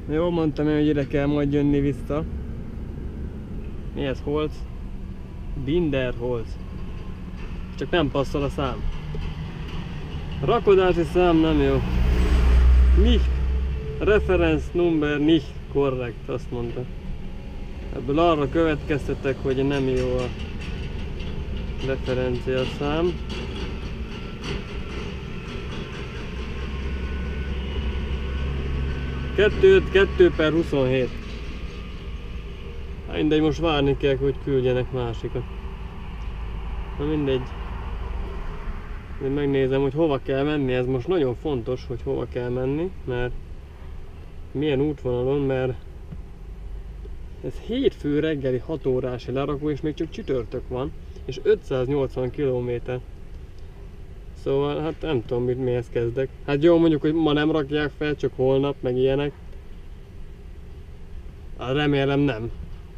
Jól mondtam én, hogy ide kell majd jönni vissza. Mi ez? Holz? Binderholz. Csak nem passzol a szám. Rakodási szám nem jó. Nicht. Reference number nicht korrekt, azt mondta. Ebből arra következtetek, hogy nem jó a referencia szám. Kettő per 27. Hát mindegy, most várni kell, hogy küldjenek másikat. Na mindegy. Én megnézem, hogy hova kell menni, ez most nagyon fontos, hogy hova kell menni, mert milyen útvonalon, mert ez hétfő reggeli 6 órási lerakó, és még csak csütörtök van, és 580 km. Szóval, hát nem tudom, mihez kezdek. Hát jó, mondjuk, hogy ma nem rakják fel, csak holnap, meg ilyenek. Hát remélem nem.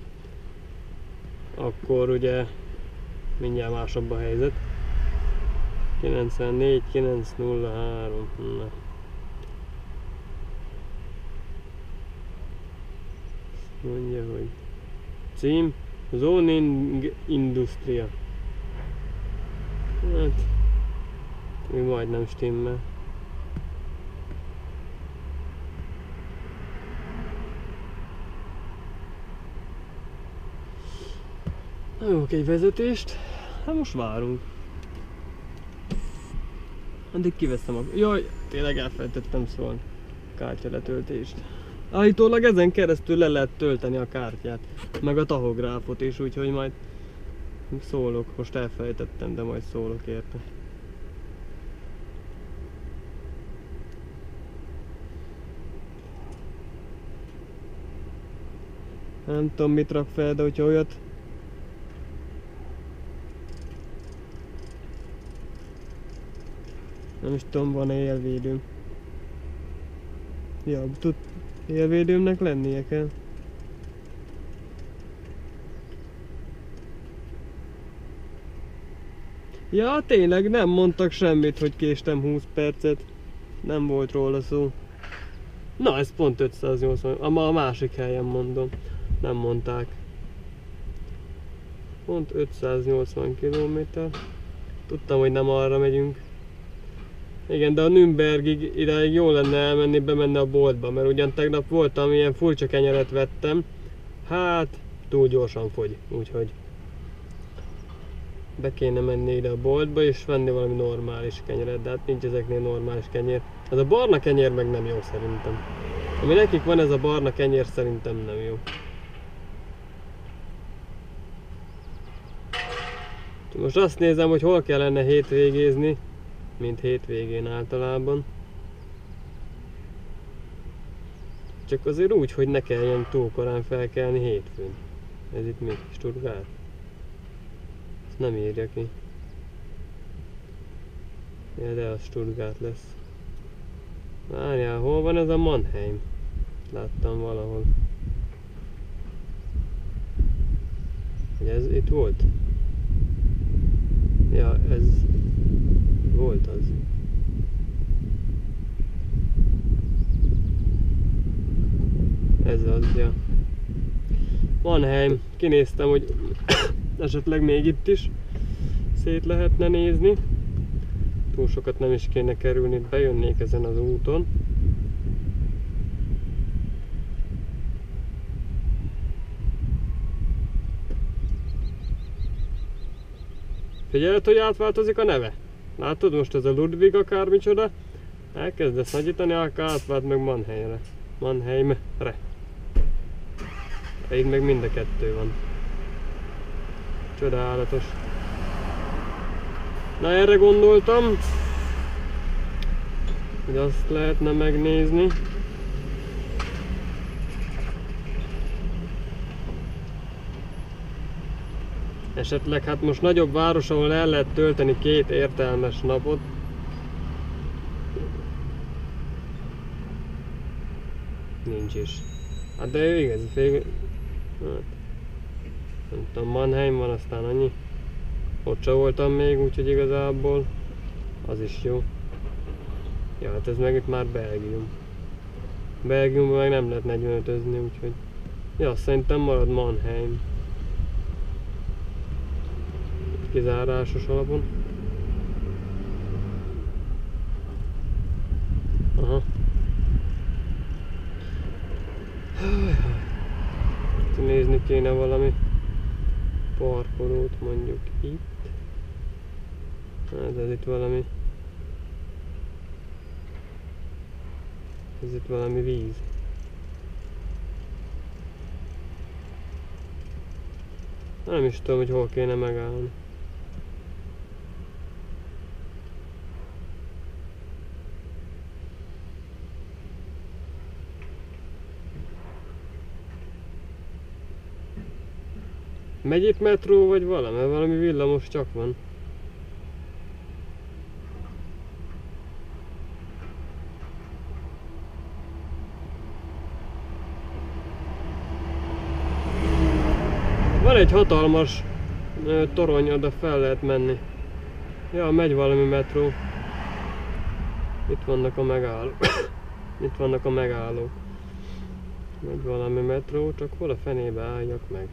Akkor ugye mindjárt másabb a helyzet. 94, 903, na. Mondja, hogy cím Zoning Industria. Hát mi majdnem stimmel. Na jó, egy vezetést. Hát most várunk. Addig kiveszem a... Jaj, tényleg elfelejtettem szólni. Kártya letöltést. Állítólag ezen keresztül le lehet tölteni a kártyát. Meg a tahográfot is, úgyhogy majd szólok. Most elfelejtettem, de majd szólok érte. Nem tudom mit rak fel, de hogyha olyat... Nem is tudom, van-e élvédőm. Ja, élvédőmnek lennie kell. Ja, tényleg nem mondtak semmit, hogy késtem 20 percet. Nem volt róla szó. Na, ez pont 580, a másik helyen mondom. Nem mondták. Pont 580 km. Tudtam, hogy nem arra megyünk. Igen, de a Nürnbergig idáig jó lenne elmenni, bemenni a boltba, mert ugyan tegnap voltam, ilyen furcsa kenyeret vettem. Hát, túl gyorsan fogy, úgyhogy be kéne menni ide a boltba és venni valami normális kenyeret, de hát nincs ezeknél normális kenyér. Ez a barna kenyér meg nem jó szerintem. Ami nekik van, ez a barna kenyér szerintem nem jó. Most azt nézem, hogy hol kellene hétvégézni, mint hétvégén általában. Csak azért úgy, hogy ne kelljen túl korán felkelni hétfőn. Ez itt mi? Stuttgart? Ezt nem írja ki. Ja, de az Stuttgart lesz. Várjál, hol van ez a Mannheim? Láttam valahol. Hogy ez itt volt? Ja, ez volt az. Ez az, ja. Mannheim. Kinéztem, hogy esetleg még itt is szét lehetne nézni. Túl sokat nem is kéne kerülni, bejönnék ezen az úton. Figyeld, hogy átváltozik a neve? Látod, most ez a Ludwig akármicsoda? Elkezdesz nagyítani, akkor átvált meg Mannheimre. Mannheimre. Itt meg mind a kettő van. Csodálatos. Na, erre gondoltam, hogy azt lehetne megnézni. Esetleg hát most nagyobb város, ahol el lehet tölteni 2 értelmes napot. Nincs is. Hát de ő igaz, hát, nem tudom, Mannheim van, aztán annyi. Ott sem voltam még, úgyhogy igazából az is jó. Ja, hát ez meg itt már Belgium. Belgiumban meg nem lehet 45-özni, úgyhogy... Ja, szerintem marad Mannheim. Kizárásos alapon. Aha. Nézni kéne valami parkolót mondjuk itt. Hát ez itt valami... Ez itt valami víz. Nem is tudom, hogy hol kéne megállni. Megy itt metró vagy valami? Mert valami villamos csak van. Van egy hatalmas torony, oda fel lehet menni. Ja, megy valami metró. Itt vannak a megállók. Itt vannak a megállók. Megy valami metró, csak hol a fenébe álljak meg?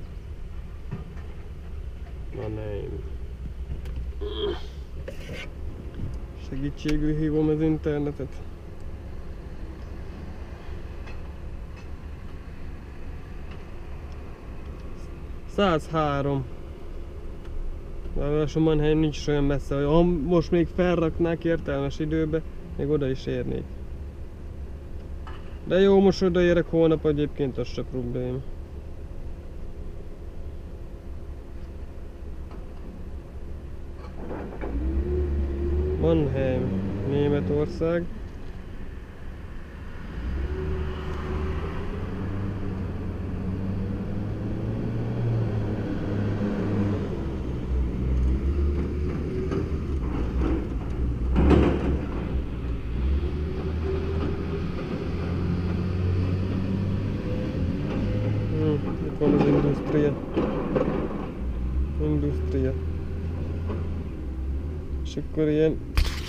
Mannheim. Segítségül hívom az internetet. ...103. Ráadásul Mannheim nincs olyan messze, hogy ha most még felraknák értelmes időbe, még oda is érnék. De jó, most odaérek holnap, egyébként az se probléma. Mannheim, Németország. Itt van az Industria. És akkor ilyen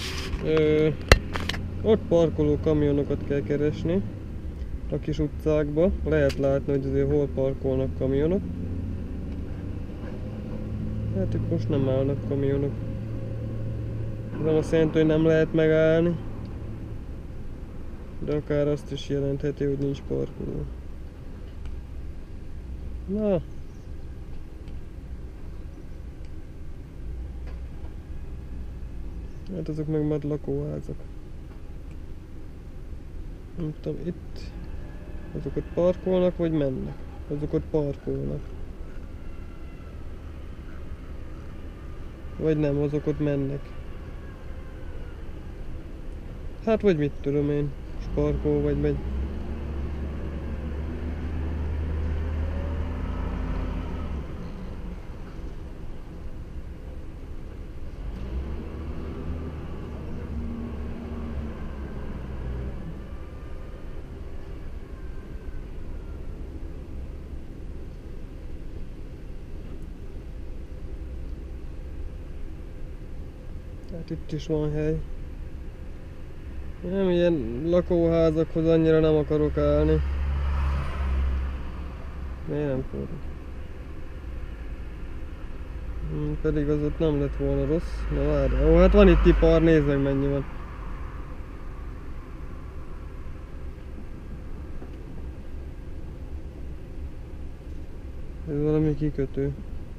ott parkoló kamionokat kell keresni a kis utcákba. Lehet látni, hogy azért hol parkolnak kamionok. Hát itt most nem állnak kamionok. Ez nem azt jelenti, hogy nem lehet megállni, de akár azt is jelentheti, hogy nincs parkoló. Na. Hát azok meg már lakóházak. Nem tudom, itt azok ott parkolnak, vagy mennek? Azok ott parkolnak. Vagy nem, azok ott mennek. Hát vagy mit tudom én, parkol vagy megy. Hát itt is van hely. Nem, ilyen lakóházakhoz annyira nem akarok állni. Miért nem fordul? Pedig az ott nem lett volna rossz. Na várj. Ó, hát van itt ipar, nézd meg mennyi van. Ez valami kikötő.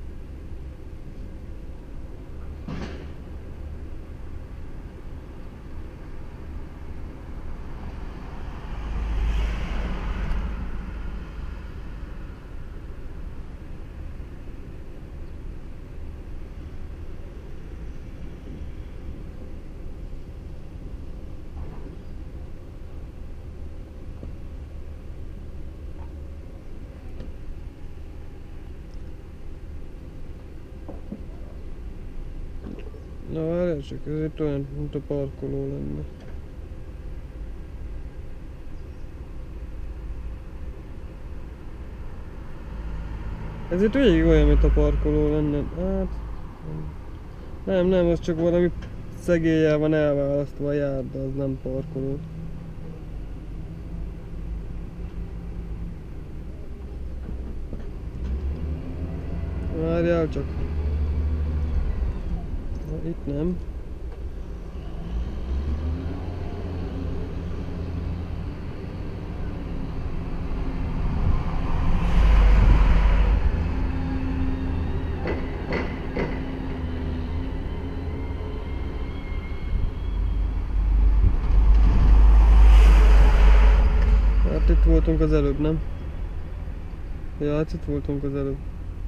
Na várjál csak, ez itt olyan, mint a parkoló lenne. Ez itt végig olyan, mint a parkoló lenne. Hát... Nem, az csak valami szegéllyel van elválasztva a járda, az nem parkoló. Várjál csak. Na, itt nem. Hát itt voltunk az előbb, nem? Ja, hát itt voltunk az előbb.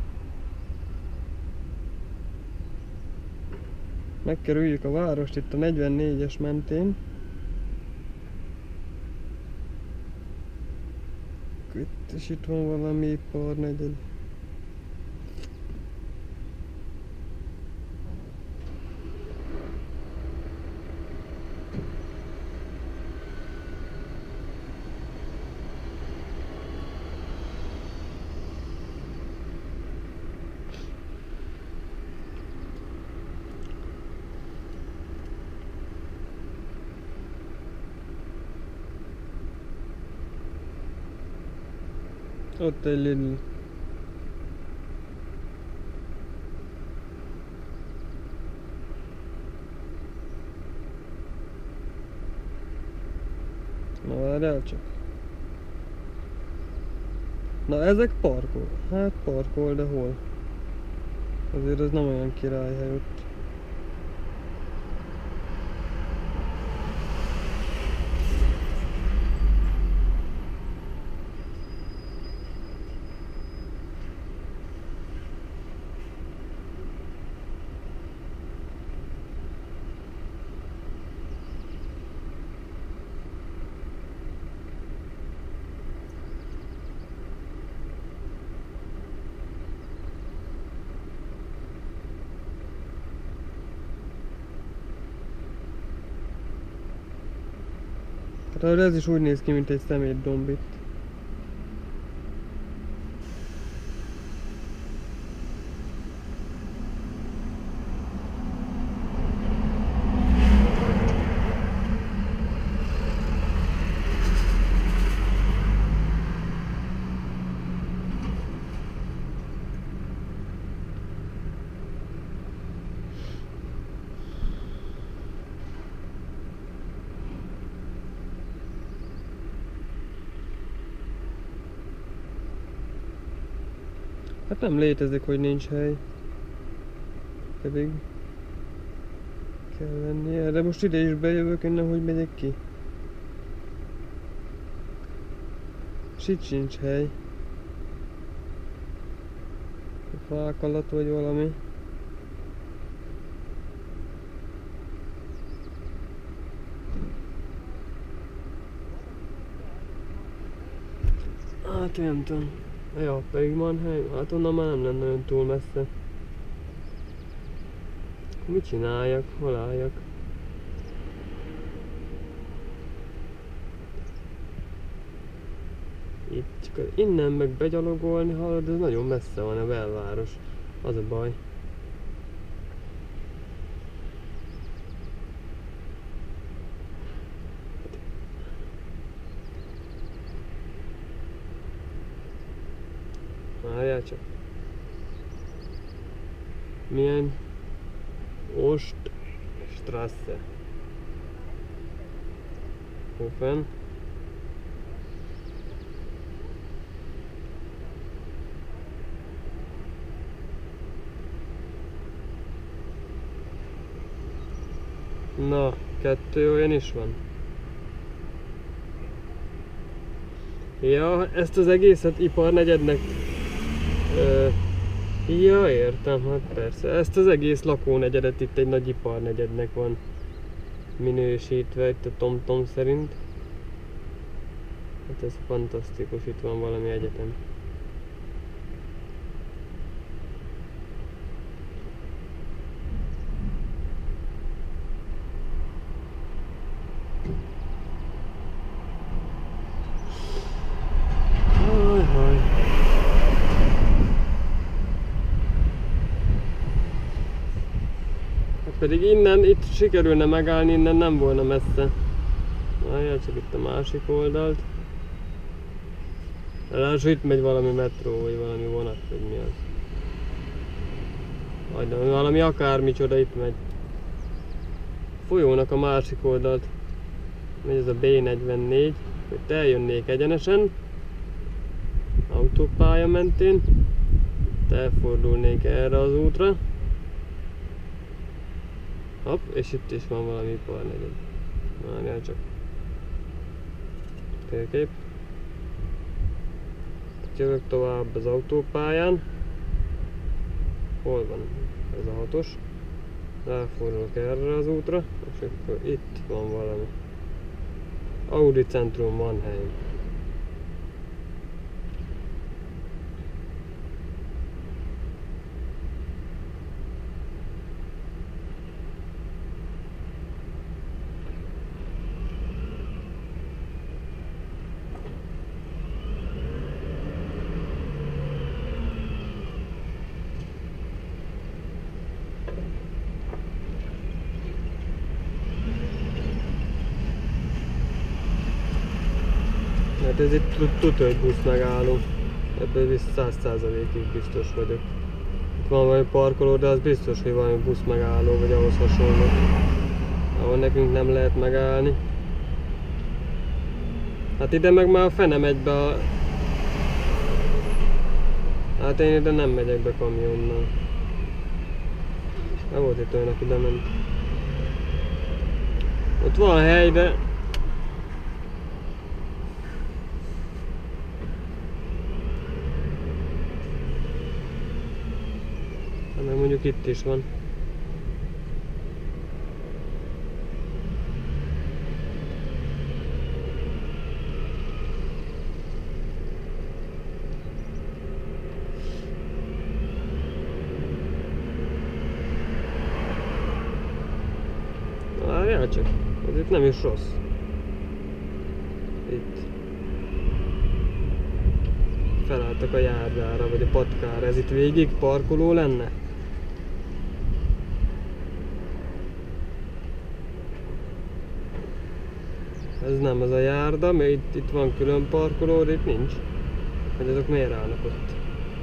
Megkerüljük a várost itt a 44-es mentén. Itt van valami iparnegyed. Ott egy Lidl. Na várjál csak. Na ezek parkol. Hát parkol, de hol? Azért ez nem olyan királyhely ott. Hát ez is úgy néz ki, mint egy szemétdomb itt. Hát nem létezik, hogy nincs hely. Pedig kell lennie. De most ide is bejövök, innen hogy megyek ki. És itt sincs hely. A fák alatt vagy valami. Hát nem tudom. Ja, pedig Mannheim, hát onnan már nem lenne olyan túl messze. Mit csináljak? Hol álljak? Itt csak innen meg begyalogolni, hallod, ez nagyon messze van a belváros. Az a baj. Várjál csak. Milyen? Oststrasse. Hofen. Na, 2 olyan is van. Ja, ezt az egészet iparnegyednek... Ja, értem, hát persze. Ezt az egész lakónegyedet itt egy nagy iparnegyednek van minősítve, itt a TomTom szerint. Hát ez fantasztikus, itt van valami egyetem. Pedig innen, itt sikerülne megállni, innen nem volna messze. Várjál csak itt a másik oldalt. Ráadásul itt megy valami metró, vagy valami vonat, vagy mi az. Valami akármicsoda itt megy. Folyónak a másik oldalt megy ez a B44, hogy eljönnék egyenesen autópálya mentén, elfordulnék erre az útra. Hopp, és itt is van valami iparnegyed. Várjál csak. Térkép. Jövök tovább az autópályán. Hol van ez a 6-os? Ráfordulok erre az útra, és akkor itt van valami. Audi Centrum Mannheim. Hát ez itt tudja, hogy busz megálló. Ebből 100%-ig biztos vagyok. Itt van valami parkoló, de az biztos, hogy valami busz megálló, vagy ahhoz hasonló. Ahol nekünk nem lehet megállni. Hát ide meg már a fene megy be a... Hát én ide nem megyek be kamionnal. Nem volt itt olyan, aki ide ment. Ott van hely, de... Meg mondjuk itt is van. Várjál csak, ez itt nem is rossz. Itt. Felálltak a járdára, vagy a patkára. Ez itt végig parkoló lenne? Ez nem az a járda, mert itt van külön parkoló, de itt nincs. Hogy azok miért állnak ott?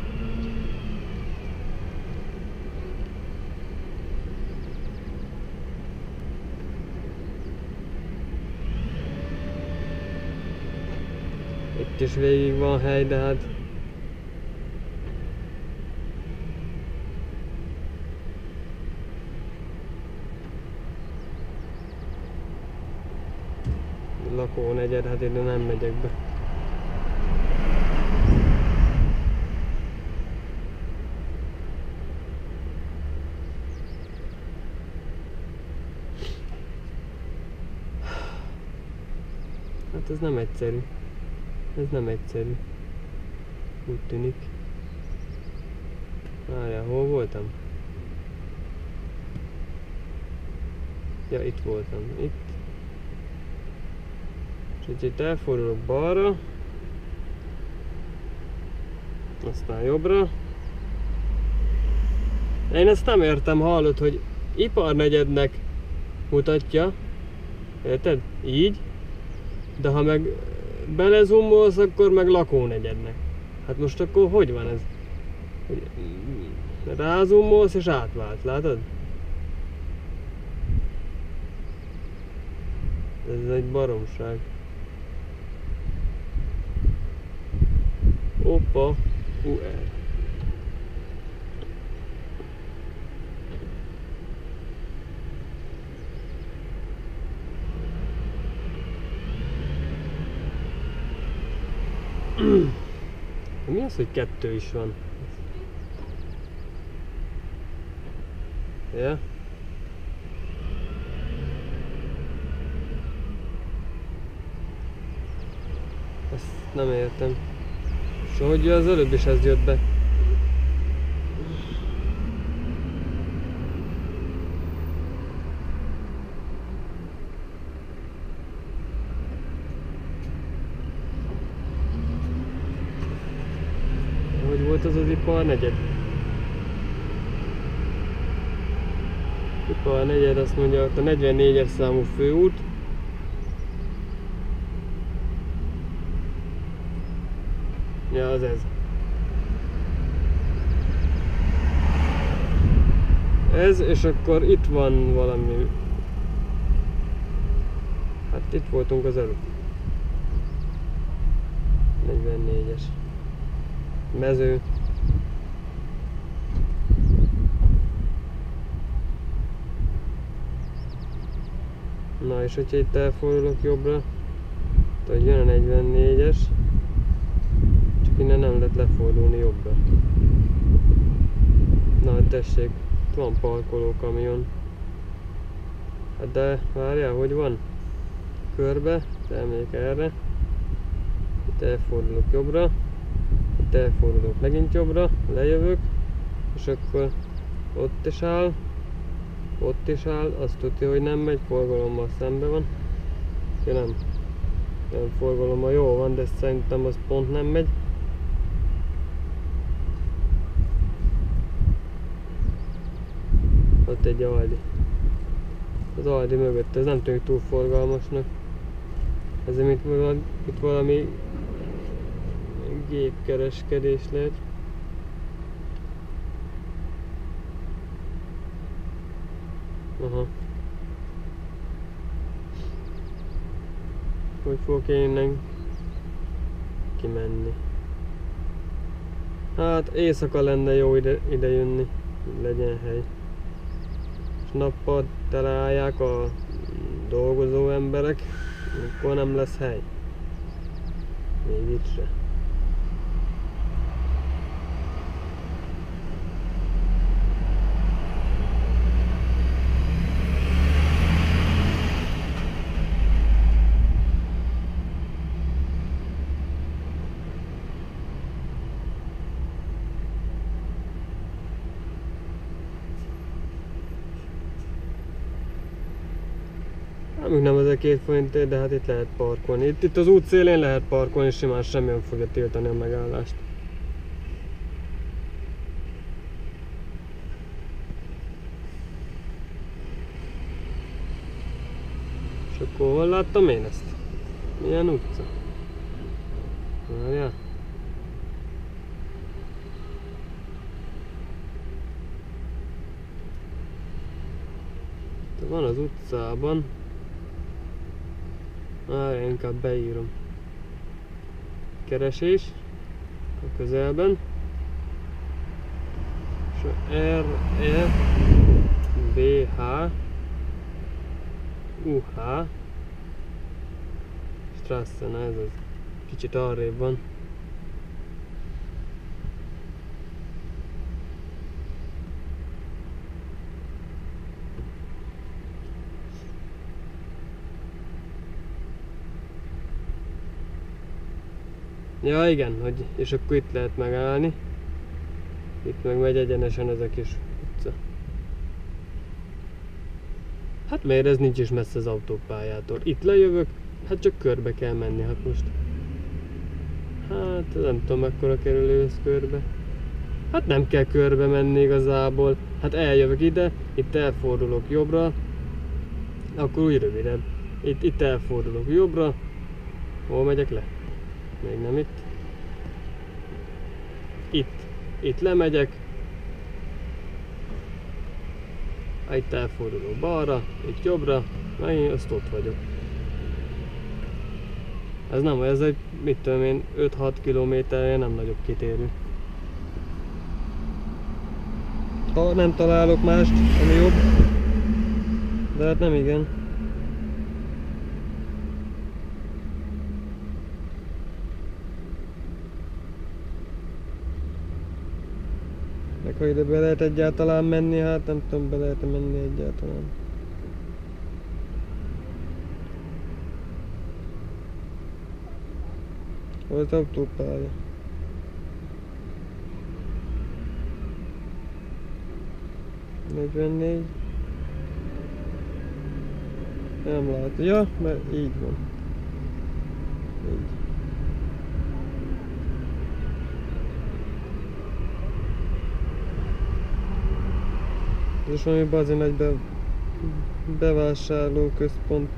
Itt is végig van hely, de hát... Lakónegyed, hát ide nem megyek be. Hát ez nem egyszerű. Ez nem egyszerű. Úgy tűnik. Várjál, hol voltam? Ja, itt voltam. Itt. És itt elfordulok balra. Aztán jobbra. Én ezt nem értem, hallod, hogy iparnegyednek mutatja. Érted? Így. De ha meg belezoomolsz, akkor meg lakónegyednek. Hát most akkor hogy van ez? Rázoomolsz és átvált, látod? Ez egy baromság. Oppa, Mi az, hogy 2 is van? Ja? Ezt nem értem. És ahogy az előbb is ez jött be. Hogy volt az az iparnegyed? Iparnegyed azt mondja, ott a 44-es számú főút. Ja, az ez. Ez, és akkor itt van valami... Hát itt voltunk az előtt. 44-es. Mező. Na és hogyha itt elfordulok jobbra, hogy jön a 44-es, csak innen nem lehet lefordulni jobbra. Na tessék, itt van parkoló kamion. Hát de várjál, hogy van? Körbe, elmegyek erre. Itt elfordulok jobbra. Itt elfordulok megint jobbra, lejövök. És akkor ott is áll. Ott is áll, azt tudja, hogy nem megy, forgalommal szembe van. Ja, nem forgalommal jó van, de szerintem az pont nem megy. Ott egy Aldi. Az Aldi mögött, ez nem tűnik túl forgalmasnak. Ezért itt valami gépkereskedés lehet. Aha. Hogy fogok én innen kimenni? Hát éjszaka lenne jó ide jönni, legyen hely. És nappal találják a dolgozó emberek, akkor nem lesz hely. Még itt se. Még nem 1200 forintért, de hát itt lehet parkolni. Itt az út szélén lehet parkolni, simán semmi nem fogja tiltani a megállást. És akkor hol láttam én ezt? Milyen utca? Várjál. Itt van az utcában. Inkább beírom. Keresés a közelben. És a R-E-B-H U-H Strassen, ez az. Kicsit arrébb van. Ja igen, és akkor itt lehet megállni. Itt meg megy egyenesen ez a kis utca. Hát miért ez nincs is messze az autópályától? Itt lejövök, hát csak körbe kell menni, hát most. Hát nem tudom mekkora kerülő ez körbe. Hát nem kell körbe menni igazából. Hát eljövök ide, itt elfordulok jobbra. Akkor úgy rövidebb. Itt elfordulok jobbra. Hol megyek le? Még nem itt. Itt lemegyek. Itt elfordulok balra, itt jobbra, megint azt ott vagyok. Ez nem, ez egy, mit tudom én, 5-6 kilométerje nem nagyobb kitérő. Ha nem találok mást, ami jobb, de hát nem igen. Meg ha ide be lehet egyáltalán menni, hát nem tudom, be lehet menni egyáltalán. Hol az autópálya? ...44. Nem látom. Ja, mert így van. Így. Ez valami bazi nagy bevásárlóközpont.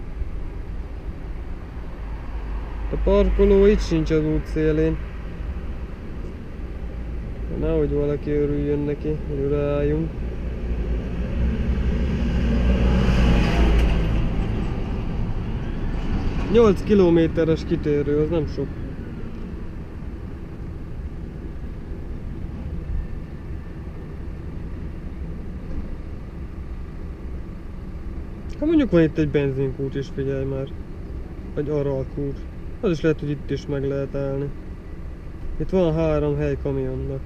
A parkoló itt sincs az út szélén. Nehogy valaki örüljön neki, hogy odaálljunk. 8 kilométeres kitérő, az nem sok. Hát mondjuk van itt egy benzinkút is, figyelj már. Vagy Aralkút. Az is lehet, hogy itt is meg lehet állni. Itt van 3 hely kamionnak.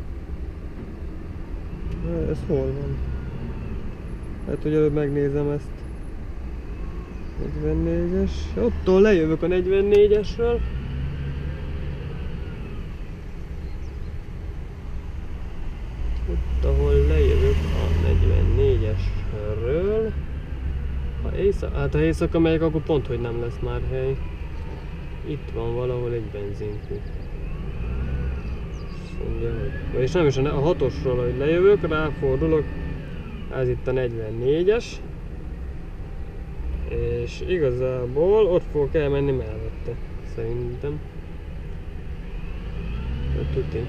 Ez hol van? Hát, hogy előbb megnézem ezt. 44-es. Ottól lejövök a 44-esről. Ott, ahol lejövök a 44-esről. Hát ha éjszaka megyek, akkor pont, hogy nem lesz már hely. Itt van valahol egy benzinkút. És nem is a 6-osról, hogy lejövök, ráfordulok. Ez itt a 44-es. És igazából ott fogok elmenni mellette, szerintem. Tuti,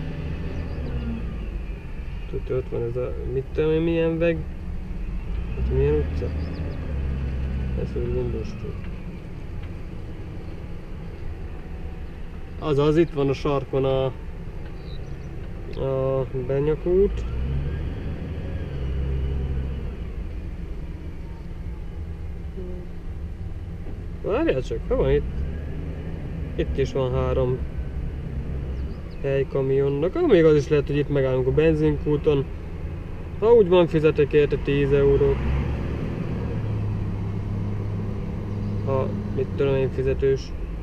ott van ez a, mit tudom én, milyen veg? Hát milyen utca? Ez úgy gondostul. Azaz, itt van a sarkon a Benyakút. Várjál csak, ha van itt? Itt is van 3 hely kamionnak. Még az is lehet, hogy itt megállunk a benzinkúton. Ha úgy van, fizetek érte 10 eurót. Ha, mit tudom én, fizetős.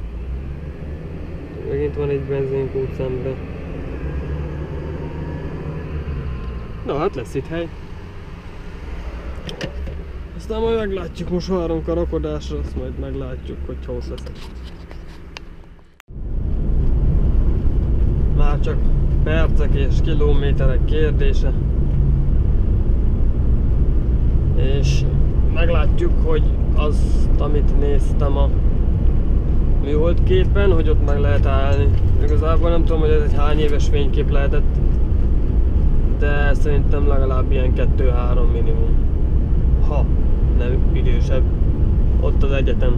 Megint van egy benzinkút szembe. Na hát lesz itt hely. Aztán majd meglátjuk, most várunk a rakodásra, azt majd meglátjuk, hogy hol leszek. Már csak percek és kilométerek kérdése. És meglátjuk, hogy azt, amit néztem a műholdképen, hogy ott meg lehet állni. Igazából nem tudom, hogy ez egy hány éves fénykép lehetett, de szerintem legalább ilyen 2-3 minimum. Ha nem idősebb. Ott az egyetem.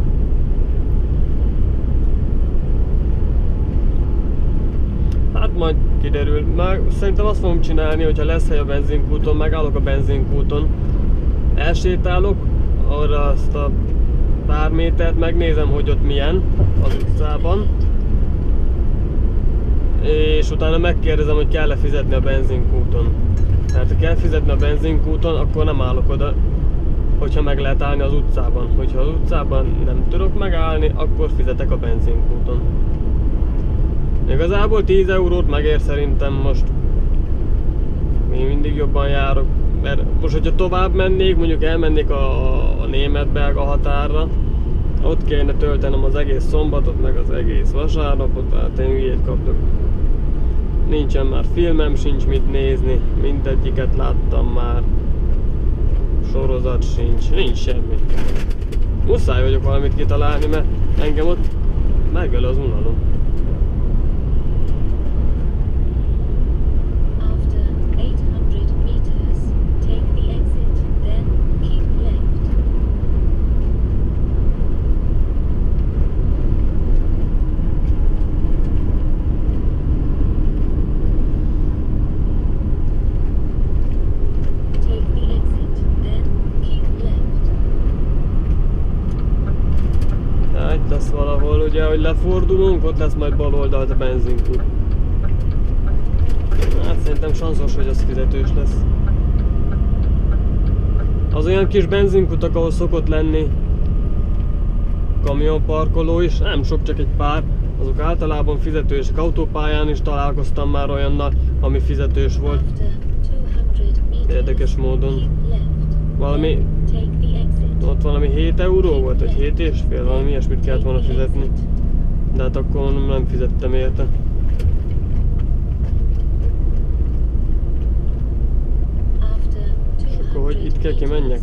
Hát majd kiderül. Már szerintem azt fogom csinálni, hogyha lesz hely a benzinkúton, megállok a benzinkúton, elsétálok arra azt a pár métert, megnézem, hogy ott milyen az utcában, és utána megkérdezem, hogy kell-e fizetni a benzinkúton. Hát ha kell fizetni a benzinkúton, akkor nem állok oda, hogyha meg lehet állni az utcában. Hogyha az utcában nem tudok megállni, akkor fizetek a benzinkúton. Igazából 10 eurót megér szerintem most. Még mindig jobban járok, mert most, hogyha tovább mennék, mondjuk elmennék a német-belga határra, ott kéne töltenem az egész szombatot, meg az egész vasárnapot, tehát én hülyét kaptok. Nincsen már filmem, sincs mit nézni, mindegyiket láttam már. Sorozat sincs, nincs semmi. Muszáj vagyok valamit kitalálni, mert engem ott megöl az unalom. Lesz valahol, ugye, hogy lefordulunk, ott lesz majd bal oldalt a benzinkút. Hát szerintem sanszos, hogy az fizetős lesz. Az olyan kis benzinkutak, ahol szokott lenni kamionparkoló is, nem sok, csak egy pár, azok általában fizetősek. Autópályán is találkoztam már olyannal, ami fizetős volt. Érdekes módon. Valami... Ott valami 7 euró volt, vagy 7,5, valami ilyesmit kellett volna fizetni. De hát akkor nem fizettem érte. És akkor hogy itt kell kimenjek?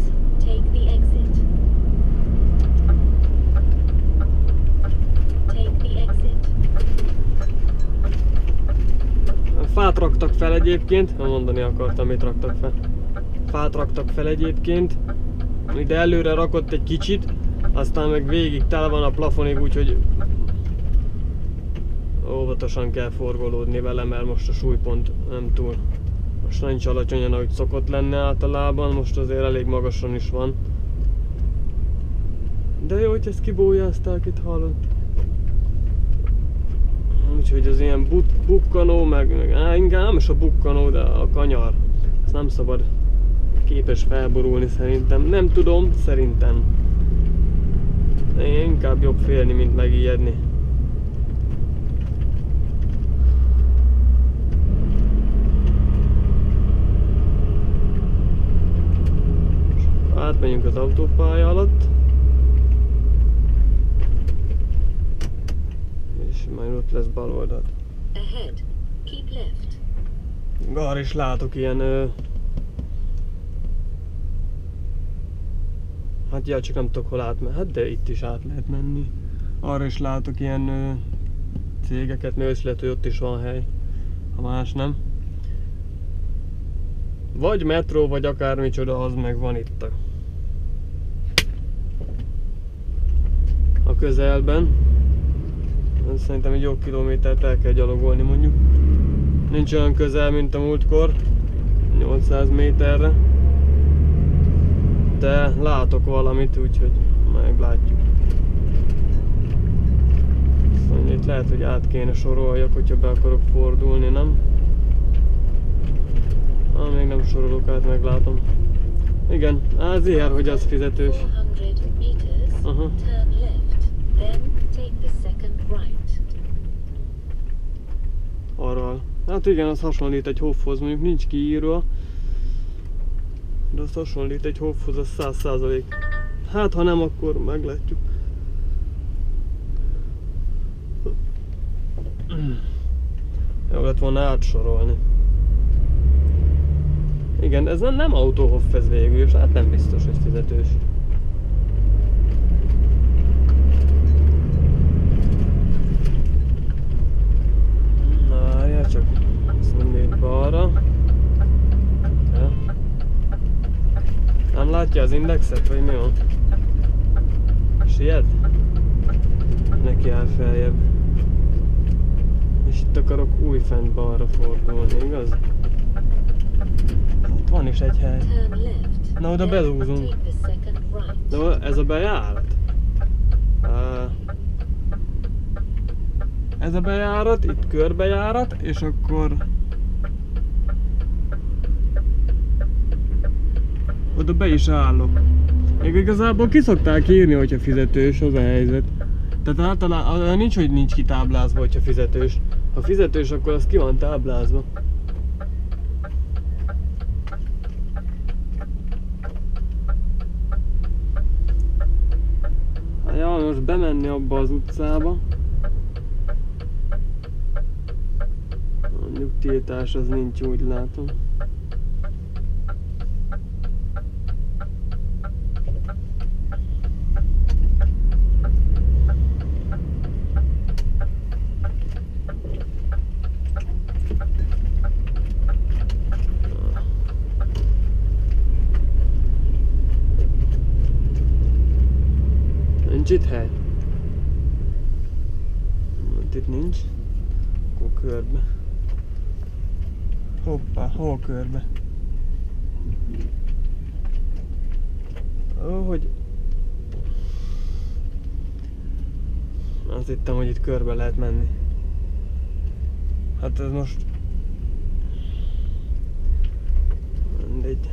Fát raktak fel egyébként, nem mondani akartam, mit raktak fel. Fát raktak fel egyébként. Ide előre rakott egy kicsit, Aztán meg végig tele van a plafonig, úgyhogy óvatosan kell forgolódni vele, mert most a súlypont nem túl. Most nincs alacsonyan, ahogy szokott lenni általában, most azért elég magasan is van. De jó, hogy ezt kibójázták, itt hallod. Úgyhogy az ilyen bukkanó, meg inkább nem is a bukkanó, de a kanyar. Ezt nem szabad képes felborulni szerintem. Nem tudom, szerintem. Inkább jobb félni, mint megijedni. Átmegyünk az autópálya alatt. És majd ott lesz bal oldalt. Arra is látok ilyen... Hát ja, csak nem tudok hol átmenni. Hát de itt is át lehet menni. Arra is látok ilyen cégeket, mert ősz lehet, hogy ott is van hely. Ha más nem. Vagy metró, vagy akármicsoda, az meg van itt a közelben. Szerintem egy jó kilométert el kell gyalogolni mondjuk. Nincs olyan közel, mint a múltkor, 800 méterre. De látok valamit, úgyhogy meglátjuk. Szóval itt lehet, hogy át kéne soroljak, hogyha be akarok fordulni, nem? Még nem sorolok át, meglátom. Igen, azért, hogy az fizetős. Aha. Arról. Hát igen, az hasonlít egy Hoffhoz, mondjuk nincs kiírva. De az hasonlít egy Hoffhoz, az 100%. Hát ha nem, akkor meglátjuk. Jó lett volna átsorolni. Igen, ez nem autóhoff ez végül, és hát nem biztos, hogy fizetős. Na várjál csak, azt mondja itt balra. Ja. Nem látja az indexet, vagy mi van? Siet? Neki áll feljebb. És itt akarok újfent balra fordulni, igaz? Ott van is egy hely. Na oda belúzunk. De ez a bejárat? Ez a bejárat, itt körbejárat, és akkor... Oda be is állok. Még igazából ki szokták írni, hogyha fizetős, az a helyzet. Tehát általában nincs, hogy nincs kitáblázva, hogyha fizetős. Ha fizetős, akkor az ki van táblázva. Ja, most bemenni abba az utcába. Mondjuk tiltás az nincs, úgy látom. Nincs itt hely? Itt nincs. Akkor körbe. Hoppá, hol körbe? Ó, hogy... Azt hittem, hogy itt körbe lehet menni. Hát ez most... Mindegy.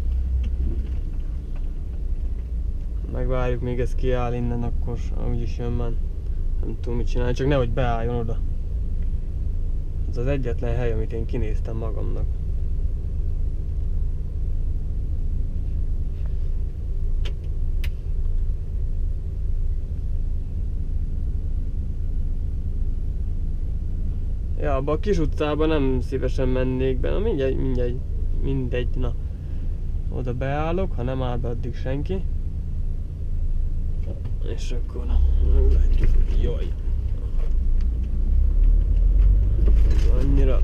Megvárjuk, még ez kiáll innen, akkor úgyis jön már. Nem tudom mit csinálni, csak nehogy beálljon oda. Ez az egyetlen hely, amit én kinéztem magamnak. Ja, abba a kis utcába nem szívesen mennék be. Na mindegy, na. Oda beállok, ha nem áll be addig senki. És akkor meglátjuk, hogy jaj. Annyira...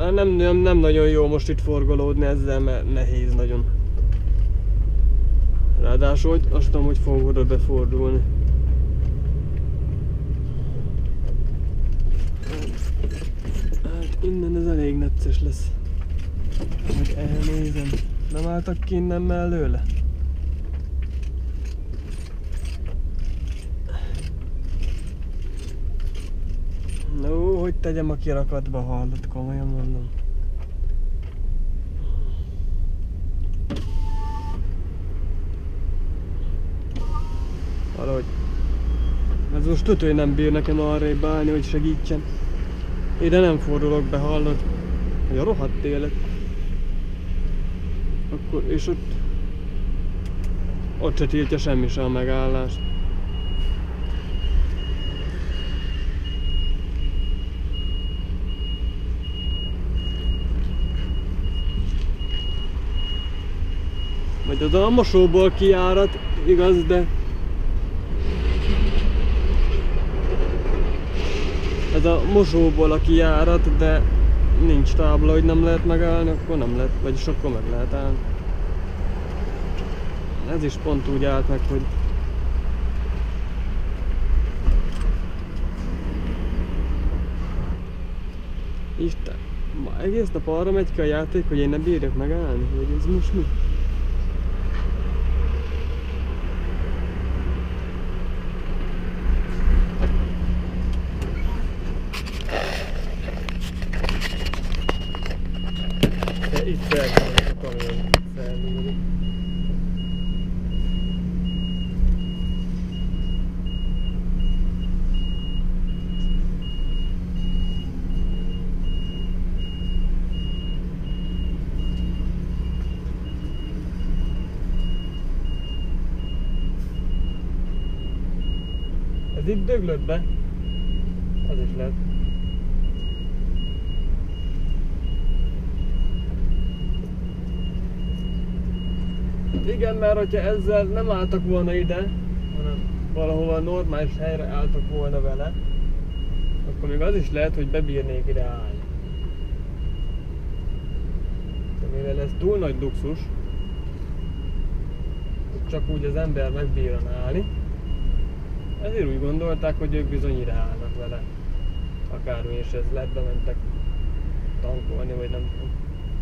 Nem nagyon jó most itt forgolódni ezzel, mert nehéz nagyon. Ráadásul azt tudom, hogy fogok oda befordulni. Hát innen ez elég necces lesz. Hogy elnézem. Nem álltak ki innen mellőle? No, hogy tegyem a kirakatba, hallott, komolyan mondom. Valahogy. Ez most tudja, hogy nem bír nekem arrébb állni, hogy segítsen. Ide nem fordulok be, hallod? Hogy a rohadt élet. Akkor, és ott se tiltja semmi sem a megállást. Vagy az a mosóból kijárat, igaz, de ez a mosóból a kijárat, de nincs tábla, hogy nem lehet megállni, akkor nem lehet, vagyis akkor meg lehet állni. Ez is pont úgy állt meg, hogy Isten, ma egész nap arra megy ki a játék, hogy én ne bírjak megállni, vagy ez most mi? Itt felkelnek a kamion felmúlik. Ez itt döglött be? Az is lehet. Igen, mert hogyha ezzel nem álltak volna ide, hanem valahova normális helyre álltak volna vele, akkor még az is lehet, hogy bebírnék ide állni. De mivel ez túl nagy luxus, hogy csak úgy az ember megbírna állni, ezért úgy gondolták, hogy ők bizony ide állnak vele. Akármi is ez lett, bementek tankolni, vagy nem tudom.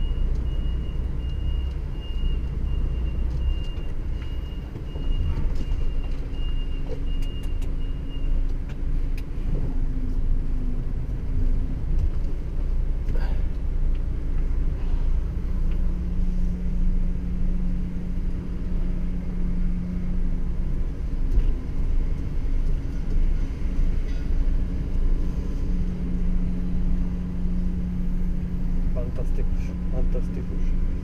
Fantasztikus, fantasztikus.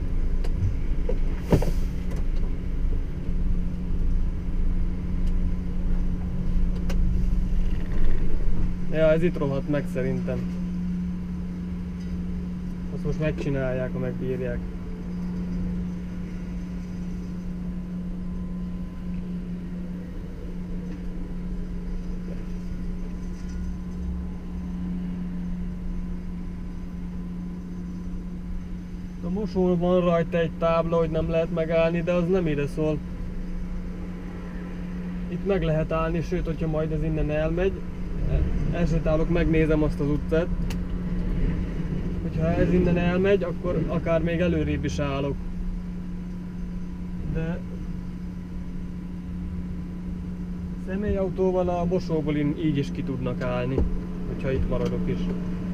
Ja, ez itt rohadt meg szerintem. Azt most megcsinálják, ha megbírják. A mosón van rajta egy tábla, hogy nem lehet megállni, de az nem ide szól. Itt meg lehet állni, sőt, hogyha majd ez innen elmegy, elsétálok, megnézem azt az utcát. Hogyha ez innen elmegy, akkor akár még előrébb is állok. De személyautóval a mosóból így is ki tudnak állni, hogyha itt maradok is.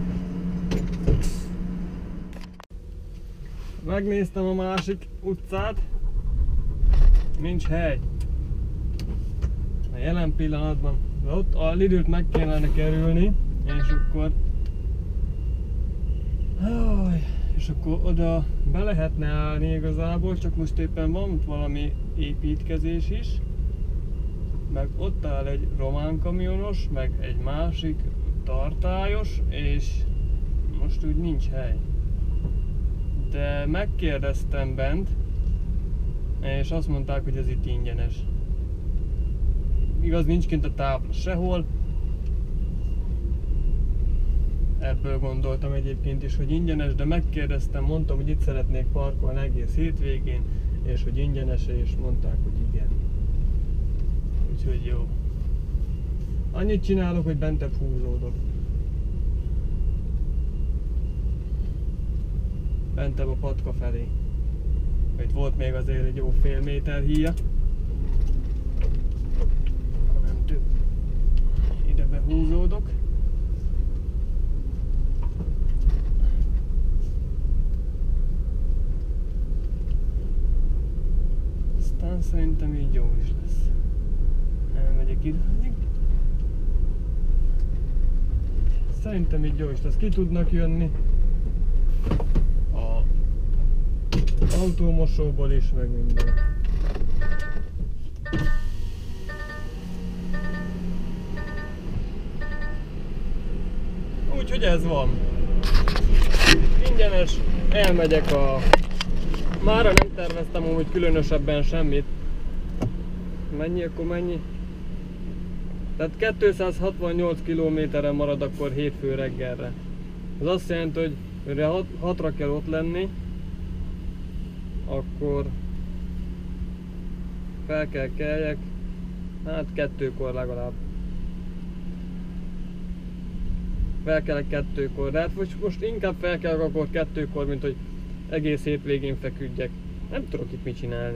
Megnéztem a másik utcát, nincs hely. A jelen pillanatban, de ott a Lidl-t meg kellene kerülni, és akkor oda be lehetne állni igazából, csak most éppen van valami építkezés is, meg ott áll egy román kamionos, meg egy másik tartályos, és most úgy nincs hely. De megkérdeztem bent, és azt mondták, hogy ez itt ingyenes. Igaz, nincs kint a tábla sehol. Ebből gondoltam egyébként is, hogy ingyenes, de megkérdeztem, mondtam, hogy itt szeretnék parkolni egész hétvégén. és hogy ingyenes, és mondták, hogy igen. Úgyhogy jó. Annyit csinálok, hogy bentebb húzódok. Bentebb a patka felé. Itt volt még azért egy jó fél méter híja. Nem több. Ide behúzódok. Aztán szerintem így jó is lesz. Elmegyek idáig. Szerintem így jó is lesz. Ki tudnak jönni a autómosóból is, meg minden. Úgyhogy ez van. Ingyenes, elmegyek a... Mára nem terveztem amúgy különösebben semmit. Mennyi, akkor mennyi? Tehát 268 kilométeren marad akkor hétfő reggelre. Ez azt jelenti, hogy mire 6-ra kell ott lenni, akkor fel kell keljek, hát 2-kor legalább. Felkelek 2-kor, de hát most inkább felkelek akkor 2-kor, mint hogy egész hétvégén feküdjek. Nem tudok itt mit csinálni.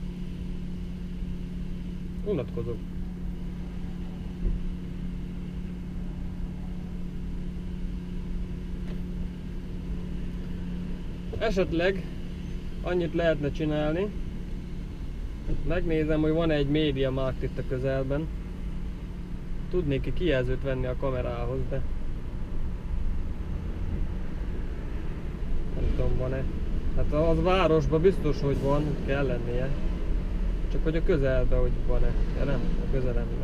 Unatkozok. Esetleg annyit lehetne csinálni. Megnézem, hogy van egy MediaMarkt itt a közelben. Tudnék-e kijelzőt venni a kamerához, de nem tudom, van-e. Hát az városban biztos, hogy van, kell lennie. Csak hogy a közelben, hogy van-e. Ja nem, a közelemben.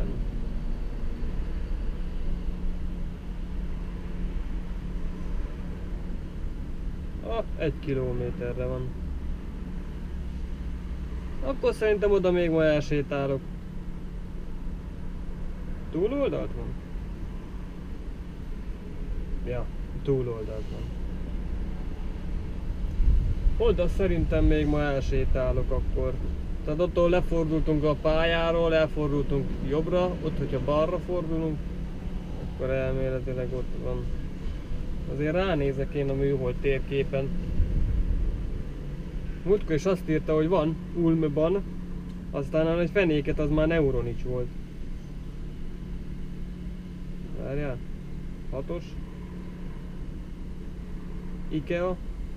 Ah, 1 kilométerre van. Akkor szerintem oda még ma elsétálok. Túloldalt van? Ja, túloldalt van. Oda szerintem még ma elsétálok akkor. Tehát attól lefordultunk a pályáról, elfordultunk jobbra, ott hogyha balra fordulunk, akkor elméletileg ott van. Azért ránézek én a műhold térképen. Múltkor is azt írta, hogy van Ulmban, aztán egy fenéket az már Neuronics volt. Várjál, 6-os. IKEA.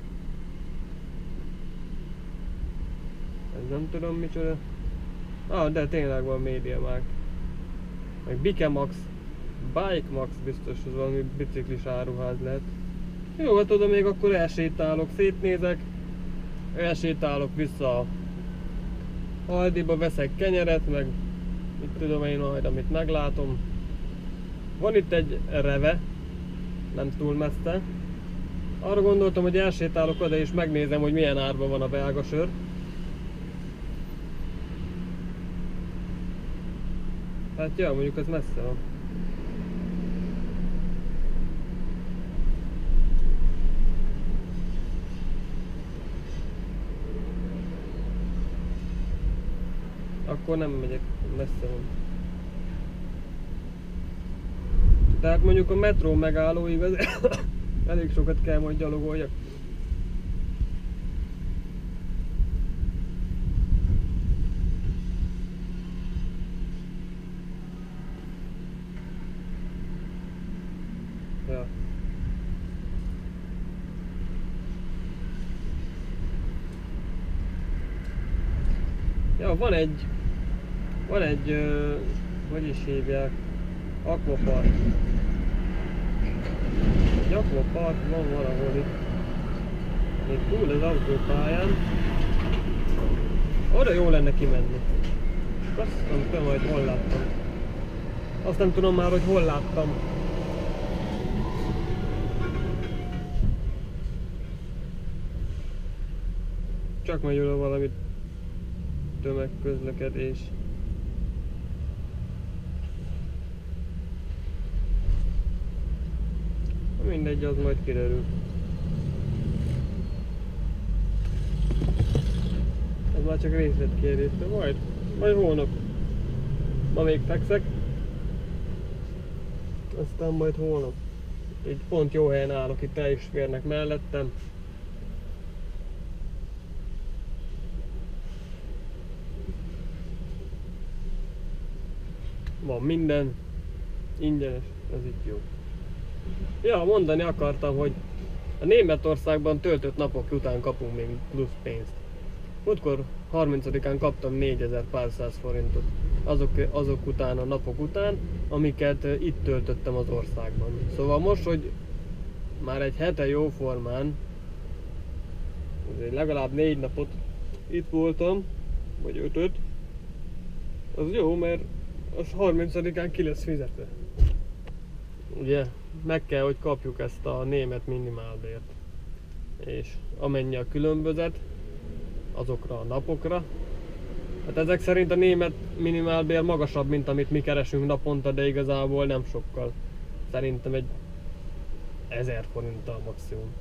Ez nem tudom micsoda. Ah, de tényleg van MediaMarkt. Meg Bikemax, Bikemax biztos, az valami biciklis áruház lehet. Jó, hát oda még akkor elsétálok, szétnézek, elsétálok vissza a Aldiba, veszek kenyeret, meg itt tudom én majd, amit meglátom. Van itt egy reve, nem túl messze. Arra gondoltam, hogy elsétálok oda és megnézem, hogy milyen árban van a belga sör. Hát ja, mondjuk ez messze van. Akkor nem megyek, messze van. Tehát mondjuk a metró megállóig az elég sokat kell majd gyalogoljak. Ja. Ja, van egy, hogy is hívják, Aquapark. Egy Aquapark van valahol itt. Még túl az autópályán. Oda jó lenne kimenni. Azt nem tudom, hogy hol láttam. Azt nem tudom már, hogy hol láttam. Csak megy oda valami tömegközlekedés. Mindegy, az majd kiderül. Ez már csak részletkérdés, de majd holnap. Ma még fekszek. Aztán majd holnap. Így pont jó helyen állok, itt el is férnek mellettem. Van minden. Ingyenes, ez itt jó. Ja, mondani akartam, hogy a Németországban töltött napok után kapunk még plusz pénzt. Múltkor 30-án kaptam 4000 pár száz forintot. Azok után, a napok után, amiket itt töltöttem az országban. Szóval most, hogy már egy hete jóformán, legalább 4 napot itt voltam, vagy 5-öt, az jó, mert az 30-án ki lesz fizetve. Ugye, meg kell, hogy kapjuk ezt a német minimálbért. És amennyi a különbözet, azokra a napokra. Hát ezek szerint a német minimálbér magasabb, mint amit mi keresünk naponta, de igazából nem sokkal. Szerintem egy 1000 forinttal maximum.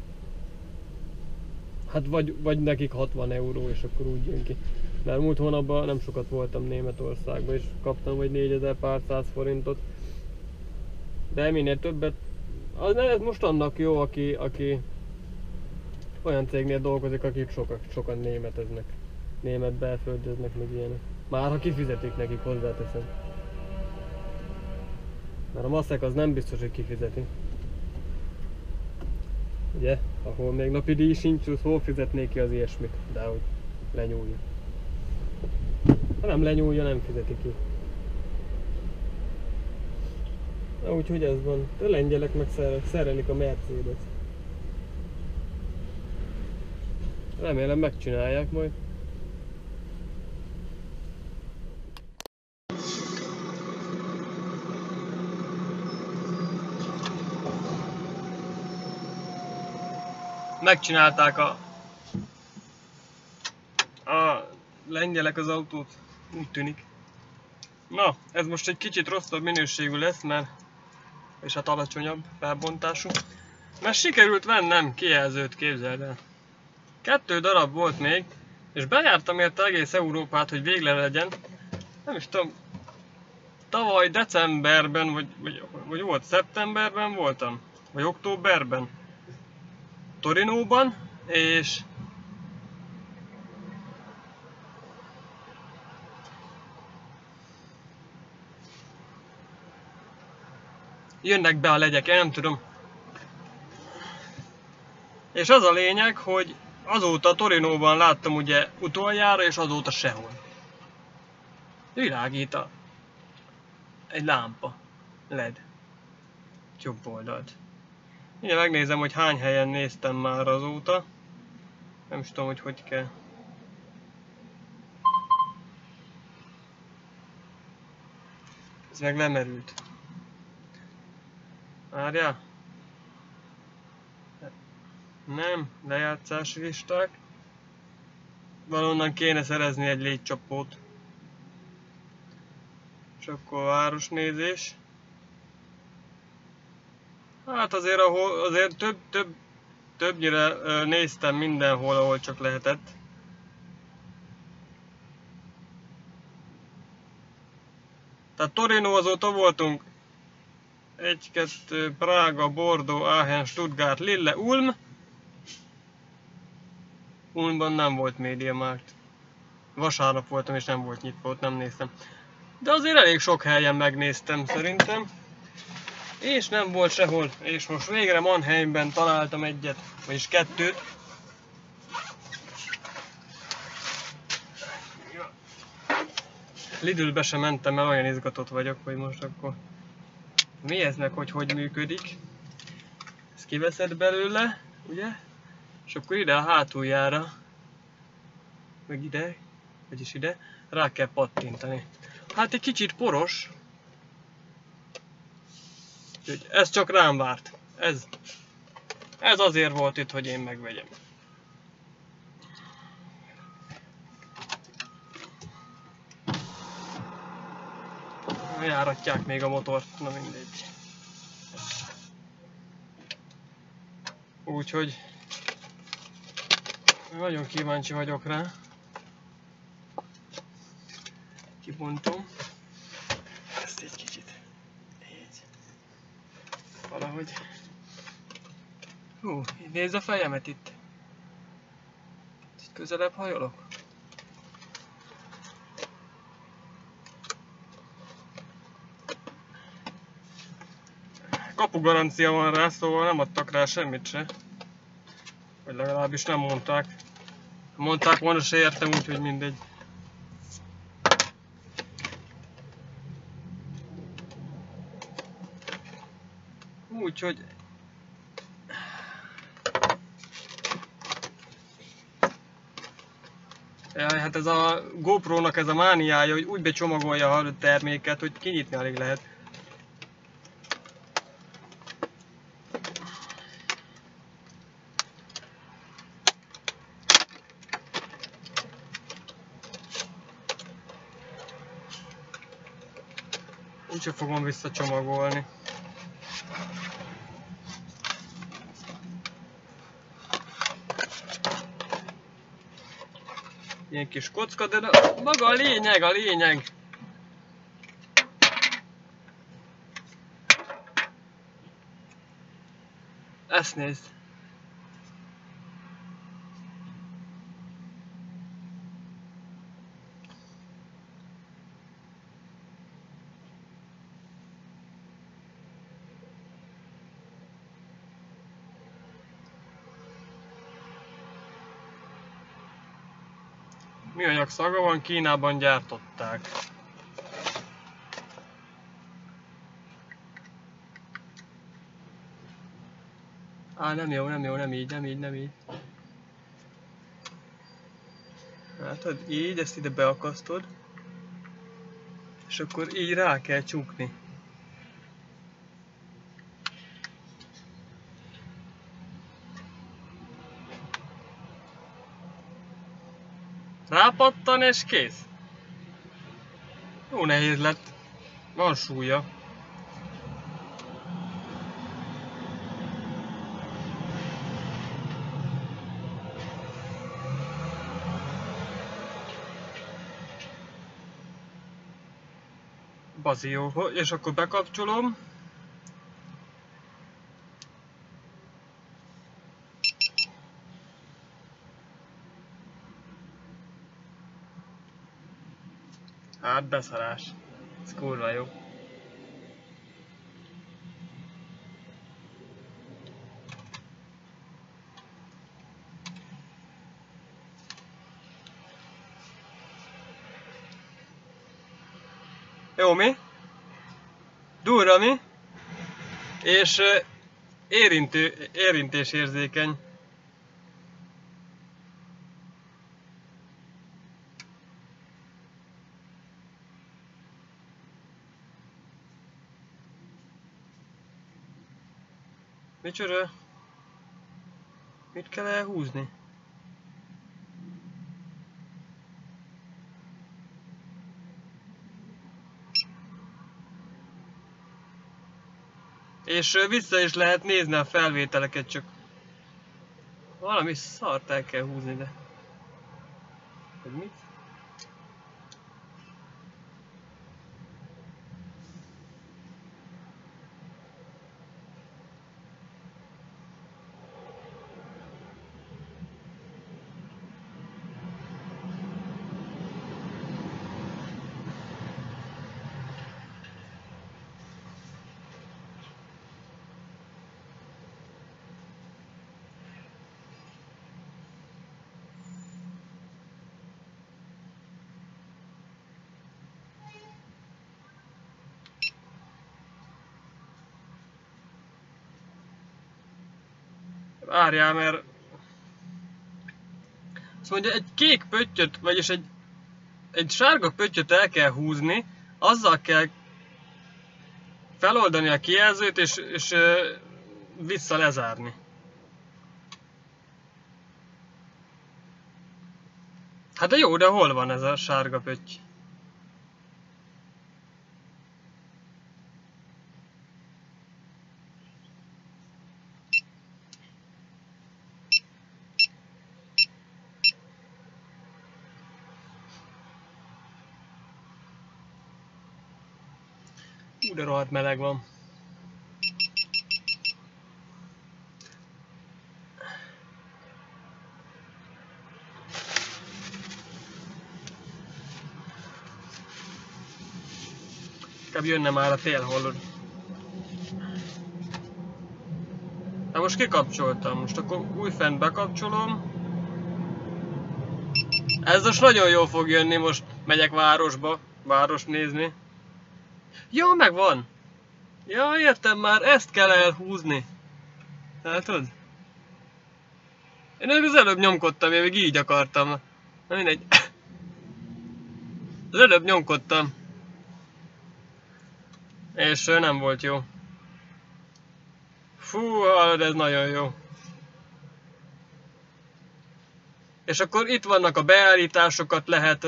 Hát vagy nekik 60 euró, és akkor úgy jön ki. Mert múlt hónapban nem sokat voltam Németországban, és kaptam vagy 4000 pár száz forintot. De minél többet, ez most annak jó, aki olyan cégnél dolgozik, akik sokan németeznek. Német belföldöznek, meg ilyenek. Már ha kifizetik nekik, hozzáteszem. Mert a maszek az nem biztos, hogy kifizeti. Ugye? Ahol még napi díj sincs, hol fizetnék ki az ilyesmit? De hogy lenyúlja. Ha nem lenyúlja, nem fizeti ki. Na, úgyhogy ez van. A lengyelek meg szerelik a Mercedes. Remélem megcsinálják majd. Megcsinálták a lengyelek az autót, úgy tűnik. Na, ez most egy kicsit rosszabb minőségű lesz, és hát alacsonyabb felbontású. Mert sikerült vennem kijelzőt, képzeld el. 2 darab volt még, és bejártam érte egész Európát, hogy végre legyen. Nem is tudom, tavaly decemberben, vagy volt szeptemberben voltam, vagy októberben. Torinóban, és jönnek be a legyek, én nem tudom. És az a lényeg, hogy azóta Torinóban láttam ugye utoljára, és azóta sehol. Világít egy lámpa, LED, jobb oldalt. Ugye megnézem, hogy hány helyen néztem már azóta. Nem is tudom, hogy kell. Ez meg lemerült. Várjál. Nem, lejátszási listák. Valonnan kéne szerezni egy légycsapót. És akkor városnézés. Hát azért többnyire néztem mindenhol, ahol csak lehetett. Tehát Torino azóta voltunk 1-2 Prága, Bordeaux, Aachen, Stuttgart, Lille, Ulm. Ulmban nem volt MediaMarkt. Vasárnap voltam és nem volt nyitva, ott nem néztem. De azért elég sok helyen megnéztem szerintem. És nem volt sehol. És most végre Mannheimben találtam egyet, vagyis 2. Lidlbe sem mentem, mert olyan izgatott vagyok, hogy most akkor mi ez meg, hogy működik. Ezt kiveszed belőle, ugye? És akkor ide a hátuljára, meg ide, vagyis ide, rá kell pattintani. Hát egy kicsit poros. Úgyhogy ez csak rám várt. Ez azért volt itt, hogy én megvegyem. Járatják még a motort, na mindegy. Úgyhogy nagyon kíváncsi vagyok rá. kibontom. Ezt egy kicsit. Így. Valahogy. Hú, nézd a fejemet itt. Itt közelebb hajolok. Kapugarancia van rá, szóval nem adtak rá semmit se. Vagy legalábbis nem mondták. Mondták volna, se értem, úgyhogy mindegy. Úgyhogy... Jaj, hát ez a GoPro-nak ez a mániája, hogy úgy becsomagolja a terméket, hogy kinyitni alig lehet. Úgyse fogom visszacsomagolni. Ilyen kis kocka, de maga a lényeg, a lényeg. Ezt nézd. Műanyag szaga van, Kínában gyártották. Á, nem jó, nem jó, nem így, nem így, nem így. Látod, így, ezt ide beakasztod. És akkor így rá kell csukni. Rápattan és kész. Jó nehéz lett. Van súlya. Bazi jó, és akkor bekapcsolom. Hát beszarás. Ez kurva jó. Jó mi? Durva mi? És érintésérzékeny. Micsoda? Mit kell elhúzni? És vissza is lehet nézni a felvételeket, csak valami szart el kell húzni, de... Hogy mit? Várjál, mert... Azt mondja, egy kék pöttyöt, vagyis egy sárga pöttyöt el kell húzni, azzal kell feloldani a kijelzőt és vissza lezárni. Hát de jó, de hol van ez a sárga pötty? De rohadt meleg van. Inkább jönne már a tél, hallod. Na most kikapcsoltam, most akkor újfent bekapcsolom. Ez most nagyon jól fog jönni, most megyek városba, város nézni. Jó, megvan! Ja, értem már, ezt kell elhúzni. Látod? Én az előbb nyomkodtam, én még így akartam. Na mindegy. Az előbb nyomkodtam. És nem volt jó. Fú, hallod, ez nagyon jó. És akkor itt vannak a beállításokat, lehet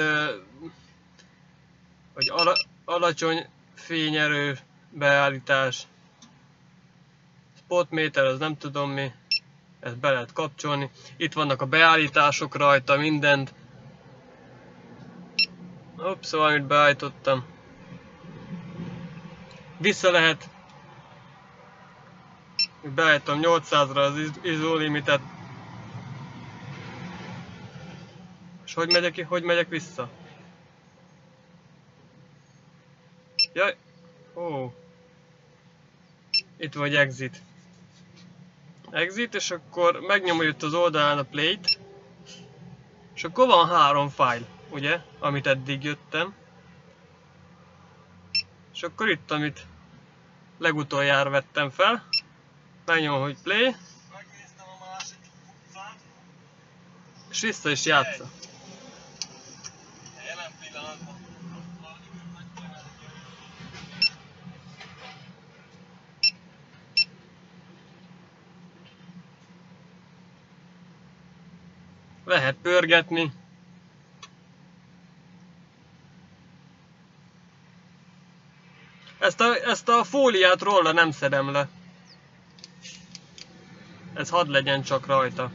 hogy alacsony fényerő beállítás. Spotmeter, az nem tudom mi. Ezt be lehet kapcsolni. Itt vannak a beállítások rajta, mindent. Ups, valamit beállítottam. Vissza lehet. Beállítom 800-ra az ISO limitet. És hogy megyek vissza? Jaj! Ó! Itt vagy exit. Exit, és akkor megnyomod itt az oldalán a play-t. És akkor van 3 fájl, ugye? Amit eddig jöttem. És akkor itt, amit legutoljára vettem fel. Megnyomom, hogy play. Megnéztem a másik utcát. És vissza is játsza. Jelen pillanatban. Lehet pörgetni. Ezt a fóliát róla nem szedem le. Ez hadd legyen csak rajta.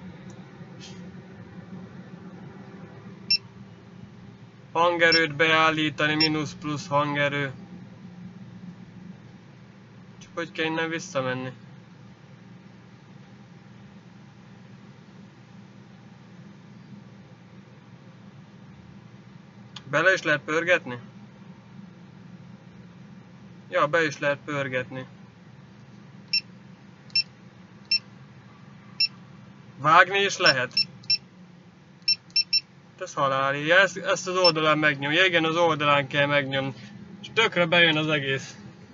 Hangerőt beállítani, mínusz-plusz hangerő. Csak hogy kell innen visszamenni? Bele is lehet pörgetni? Ja, be is lehet pörgetni. Vágni is lehet. Ez haláli. Ezt az oldalán megnyomja. Igen, az oldalán kell megnyomni. És tökre bejön az egész.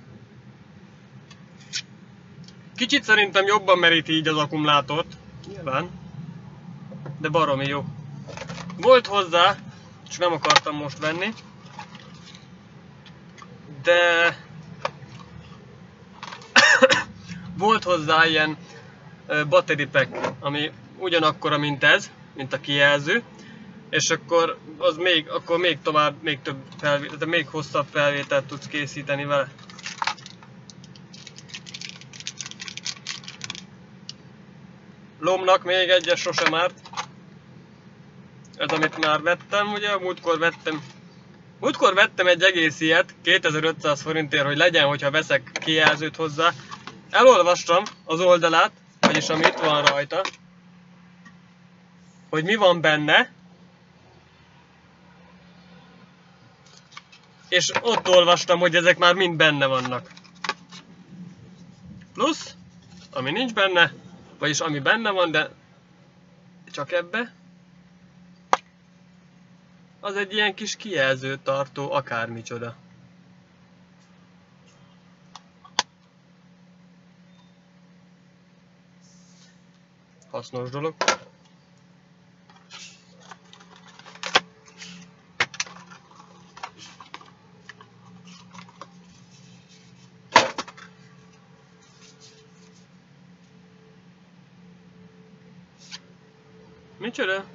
Kicsit szerintem jobban meríti így az akkumulátort. Nyilván. De baromi jó. Volt hozzá, csak nem akartam most venni. De volt hozzá ilyen battery pack, ami ugyanakkora, mint ez, mint a kijelző, és akkor az még tovább, még több felvételt, még hosszabb felvételt tudsz készíteni vele. Lomnak még egyes sosem árt. Ez amit már vettem, ugye, múltkor vettem egy egész ilyet, 2500 forintért, hogy legyen, hogyha veszek kijelzőt hozzá. Elolvastam az oldalát, vagyis ami itt van rajta, hogy mi van benne, és ott olvastam, hogy ezek már mind benne vannak. Plusz, ami nincs benne, vagyis ami benne van, de csak ebbe, az egy ilyen kis kijelzőtartó, akármicsoda. Hasznos dolog. Micsoda?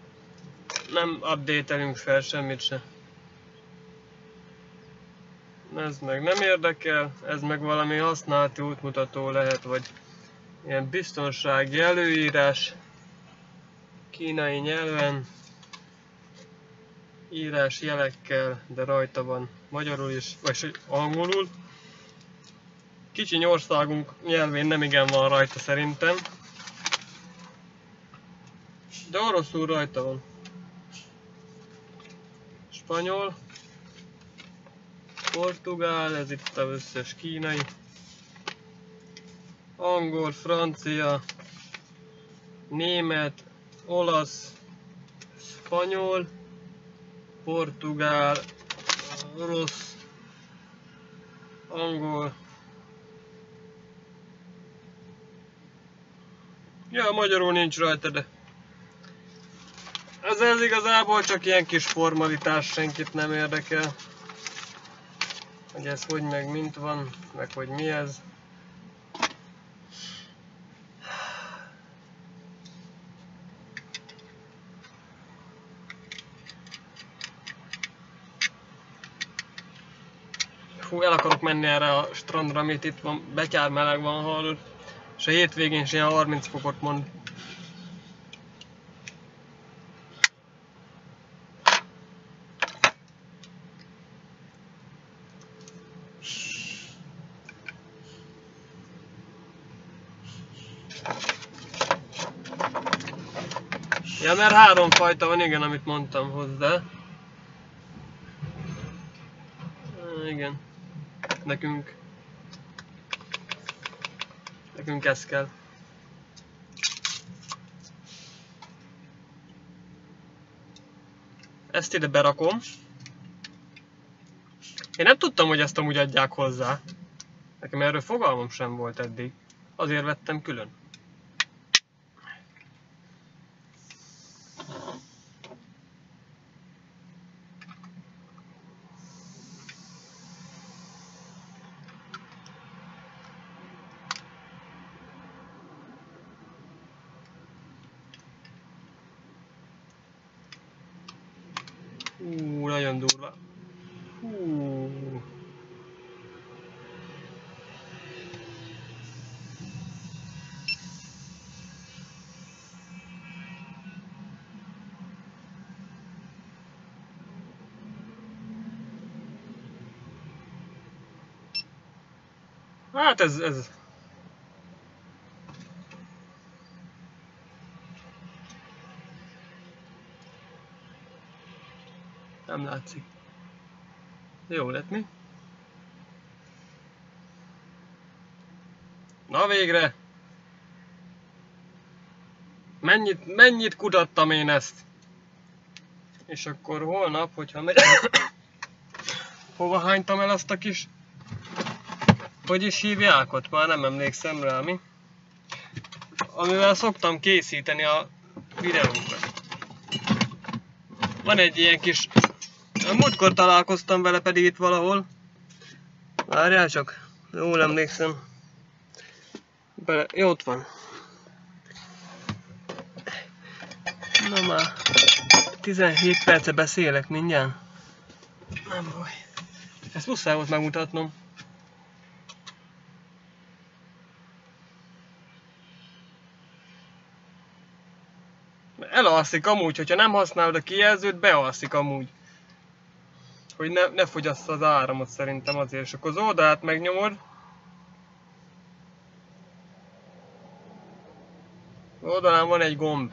Nem update-elünk fel semmit se. Ez meg nem érdekel, ez meg valami használati útmutató lehet, vagy ilyen biztonsági előírás kínai nyelven, írás jelekkel, de rajta van magyarul is, vagy angolul. Kicsiny országunk nyelvén nem igen van rajta szerintem, de oroszul rajta van. Spanyol, portugál, ez itt az összes kínai, angol, francia, német, olasz, spanyol, portugál, orosz, angol. Ja, magyarul nincs rajta, de ez igazából csak ilyen kis formalitás, senkit nem érdekel, hogy ez hogy meg mint van, meg hogy mi ez. Hú, el akarok menni erre a strandra, amit itt van, betyár meleg van, hallod, és a hétvégén is ilyen 30 fokot mond. Ja, mert 3 fajta van, igen, amit mondtam hozzá. Igen. Nekünk ez kell. Ezt ide berakom. Én nem tudtam, hogy ezt amúgy adják hozzá. Nekem erről fogalmam sem volt eddig. Azért vettem külön. Nagyon durva. Hát ez. Nem látszik. Jó lett mi? Na végre! Mennyit kutattam én ezt? És akkor holnap, hogyha megyek... Hova hánytam el azt a kis... Hogy is hívják ott? Már nem emlékszem rá, mi? Amivel szoktam készíteni a videókat. Van egy ilyen kis... Múltkor találkoztam vele pedig itt valahol. Várjál csak, jól emlékszem. Jó, ott van. Na már 17 perce beszélek mindjárt. Nem baj. Ezt muszáj volt megmutatnom. Elalszik amúgy, hogyha nem használod a kijelzőt, bealszik amúgy. Hogy ne fogyassza az áramot szerintem azért, és akkor az oldalát megnyomod. Az oldalán van egy gomb.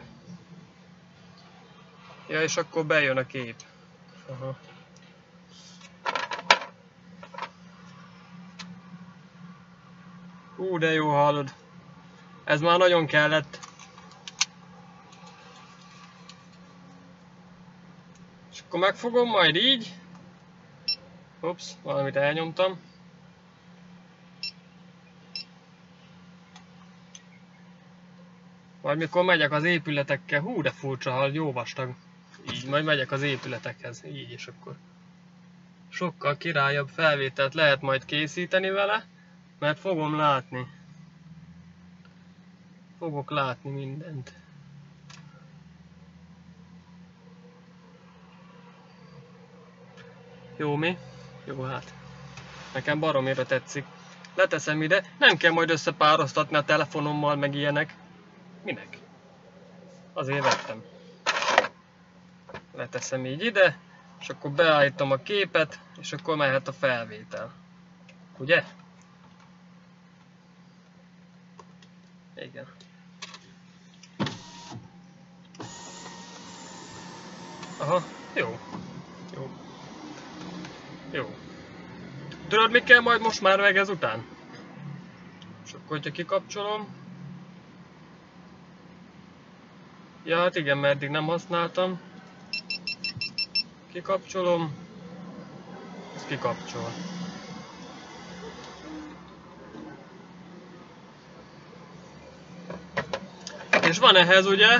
Ja, és akkor bejön a kép. Aha. De jó hallod. Ez már nagyon kellett. És akkor megfogom majd így. Ups, valamit elnyomtam. Majd mikor megyek az épületekkel, de furcsa, hallod, jó vastag. Így, majd megyek az épületekhez, így, és akkor sokkal királyabb felvételt lehet majd készíteni vele, mert fogom látni. Fogok látni mindent. Jó mi? Jó hát. Nekem baromira tetszik. Leteszem ide, nem kell majd összepároztatni a telefonommal, meg ilyenek. Minek? Azért vettem. Leteszem így ide, és akkor beállítom a képet, és akkor mehet a felvétel. Ugye? Igen. Aha, jó. Jó. Jó. Tudod, mi kell majd most már meg ezután? És akkor, hogyha kikapcsolom. Ja, hát igen, mert eddig nem használtam. Kikapcsolom. Ez kikapcsol. És van ehhez ugye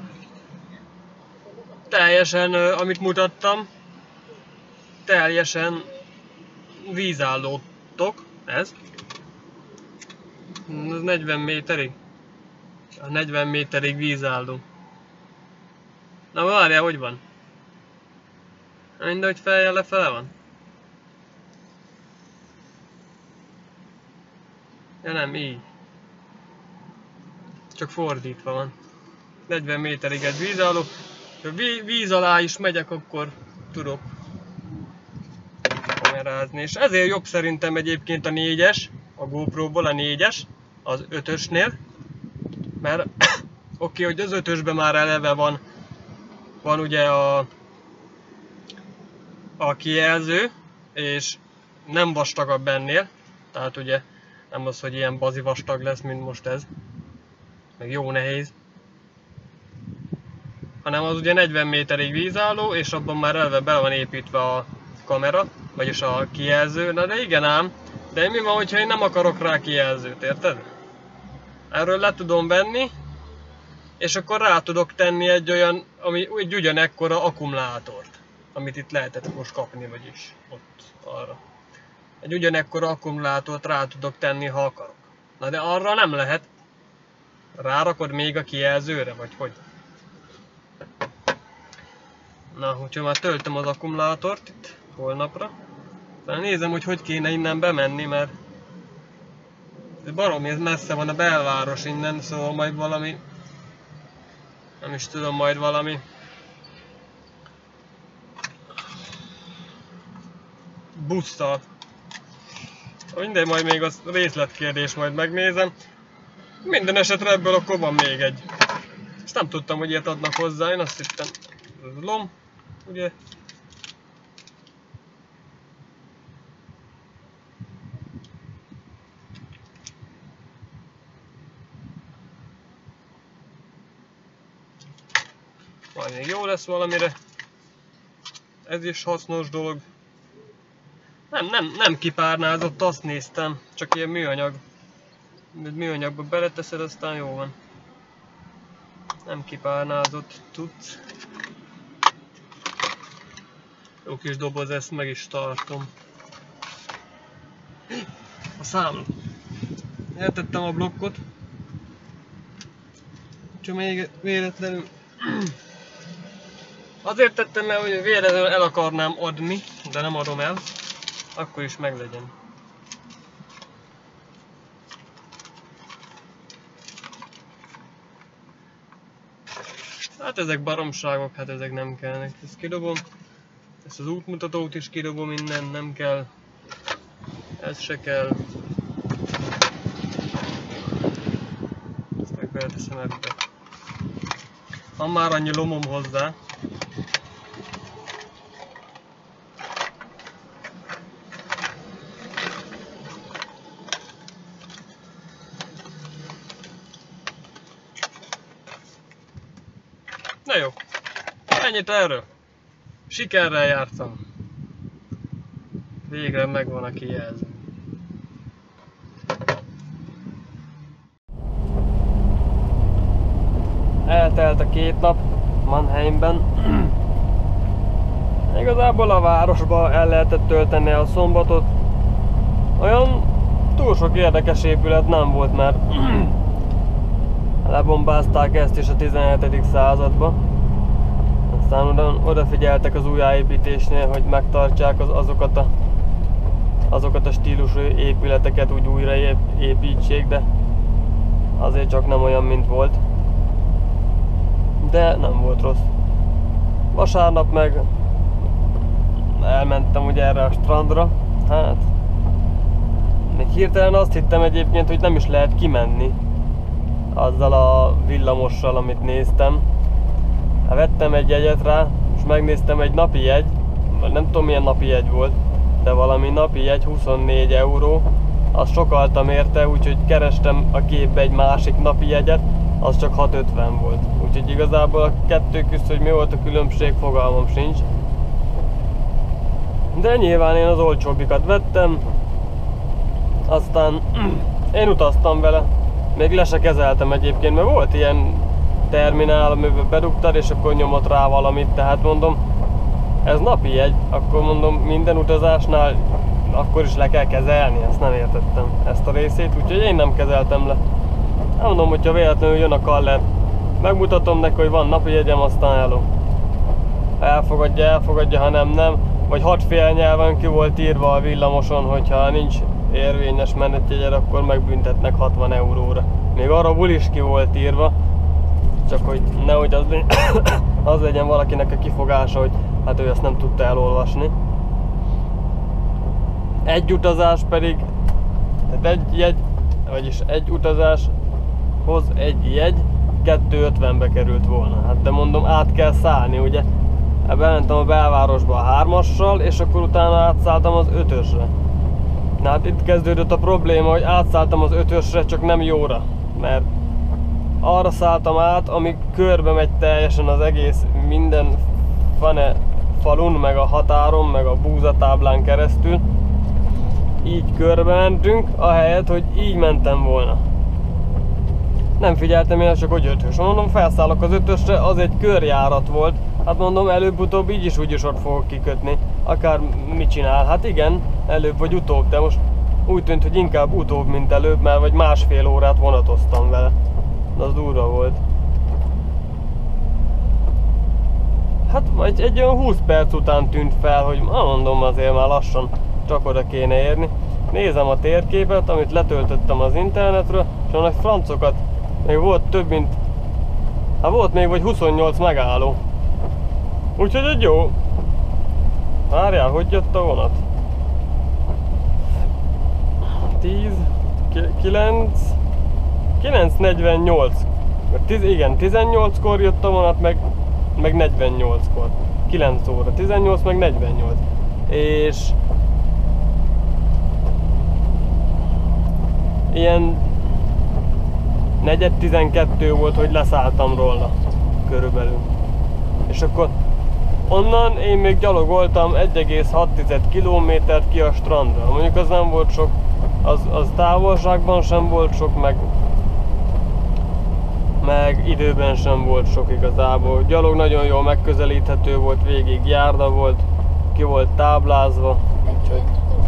teljesen, amit mutattam, teljesen vízálló tok, ez 40 méterig. A 40 méterig vízálló. Na várjál, hogy van? Mindegy, feljel lefele van? Ja nem, így. Csak fordítva van. 40 méterig egy vízálló. Ha víz alá is megyek, akkor tudok kamerázni. És ezért jobb szerintem egyébként a 4-es, a GoPro-ból a 4-es, az 5-ösnél. Mert oké, hogy az 5-ösben már eleve van ugye a kijelző, és nem vastagabb ennél. Tehát ugye nem az, hogy ilyen bazi vastag lesz, mint most ez. Meg jó nehéz. Hanem az ugye 40 méterig vízálló, és abban már eleve be van építve a kamera, vagyis a kijelző. Na de igen ám, de mi van, hogyha én nem akarok rá kijelzőt, érted? Erről le tudom venni, és akkor rá tudok tenni egy olyan, ami úgy ugyanekkora akkumulátort, amit itt lehetett most kapni, vagyis ott arra. Egy ugyanekkora akkumulátort rá tudok tenni, ha akarok. Na de arra nem lehet. Rárakod még a kijelzőre, vagy hogy? Na, hogyha már töltöm az akkumulátort itt holnapra, nézem, hogy kéne innen bemenni, mert baromi messze van a belváros innen, szóval majd valami, nem is tudom, majd valami busszal. Mindegy, majd még az részletkérdés, majd megnézem. Minden esetre ebből akkor van még egy. Ezt nem tudtam, hogy ilyet adnak hozzá, én azt hittem, ez lom, ugye? Majd még jó lesz valamire. Ez is hasznos dolog. Nem kipárnázott, azt néztem, csak ilyen műanyag. Műanyagba beleteszed, aztán jó van. Nem kipárnázott, tudsz. Jó kis doboz, ezt meg is tartom. A számla. Eltettem a blokkot. Csak még véletlenül. Azért tettem, mert hogy véletlenül el akarnám adni, de nem adom el. Akkor is meglegyen. Hát ezek baromságok, hát ezek nem kellnek. Ezt kidobom. Ezt az útmutatót is kidobom innen, nem kell. Ez se kell. Ezt meg beleteszem ebbe. Van már annyi lomom hozzá. Na jó, ennyit erről. Sikerrel jártam. Végre megvan a kijelző. Eltelt a 2 nap Mannheimben. Igazából a városba el lehetett tölteni a szombatot. Olyan túl sok érdekes épület nem volt, mert lebombázták ezt is a 17. században. Aztán odafigyeltek az újjáépítésnél, hogy megtartsák azokat a azokat a stílusú épületeket úgy újra építsék, de azért csak nem olyan, mint volt. De nem volt rossz. Vasárnap meg elmentem ugye erre a strandra. Hát még hirtelen azt hittem egyébként, hogy nem is lehet kimenni azzal a villamossal, amit néztem. Hát vettem egy jegyet rá, és megnéztem, egy napi jegy, nem tudom milyen napi jegy volt, de valami napi jegy 24 euró. Azt sokaltam érte, úgyhogy kerestem a képbe egy másik napi jegyet, az csak 6,50 volt. Úgyhogy igazából a kettő közt, hogy mi volt a különbség, fogalmam sincs. De nyilván én az olcsóbbikat vettem, aztán én utaztam vele. Még le se kezeltem egyébként, mert volt ilyen terminál, amiben bedugtad, és akkor nyomott rá valamit, tehát mondom, ez napi jegy, akkor mondom, minden utazásnál akkor is le kell kezelni, ezt nem értettem, ezt a részét, úgyhogy én nem kezeltem le. Mondom, hogyha véletlenül jön a kaller, megmutatom neki, hogy van napi jegyem, aztán elő. Elfogadja, ha nem. Vagy 6 félnyelven ki volt írva a villamoson, hogyha nincs érvényes menetjegyed, akkor megbüntetnek 60 euróra. Még arabul is ki volt írva, csak hogy nehogy az legyen valakinek a kifogása, hogy hát ő ezt nem tudta elolvasni. Egy utazás pedig, tehát egy utazáshoz egy jegy 2,50-be került volna. Hát de mondom, át kell szállni, ugye? Bementem a belvárosba a 3-assal, és akkor utána átszálltam az 5-ösre. Na hát itt kezdődött a probléma, hogy átszálltam az 5-ösre, csak nem jóra. Mert arra szálltam át, ami körbe megy teljesen az egész, minden falun, meg a határon, meg a búzatáblán keresztül. Így körbe mentünk, ahelyett, hogy így mentem volna. Nem figyeltem én, csak hogy 5-ös. Mondom, felszállok az 5-ösre, az egy körjárat volt. Hát mondom, előbb-utóbb így is úgyis ott fogok kikötni. Akár mit csinál? Hát igen, előbb vagy utóbb, de most úgy tűnt, hogy inkább utóbb, mint előbb, mert vagy másfél órát vonatoztam vele. De az durva volt. Hát vagy egy olyan 20 perc után tűnt fel, hogy mondom, azért már lassan csak oda kéne érni. Nézem a térképet, amit letöltöttem az internetről, és annak francokat még volt több mint... Hát volt még vagy 28 megálló. Úgyhogy egy jó. Várjál, hogy jött a vonat? 9:48. Igen, 18-kor jött a vonat, meg 48-kor. 9 óra, 18 meg 48. És ilyen 4:12 volt, hogy leszálltam róla körülbelül. És akkor onnan én még gyalogoltam 1,6 kilométert ki a strandra. Mondjuk az nem volt sok, az távolságban sem volt sok, meg időben sem volt sok igazából. Gyalog nagyon jól megközelíthető volt, végig járda volt, ki volt táblázva, úgyhogy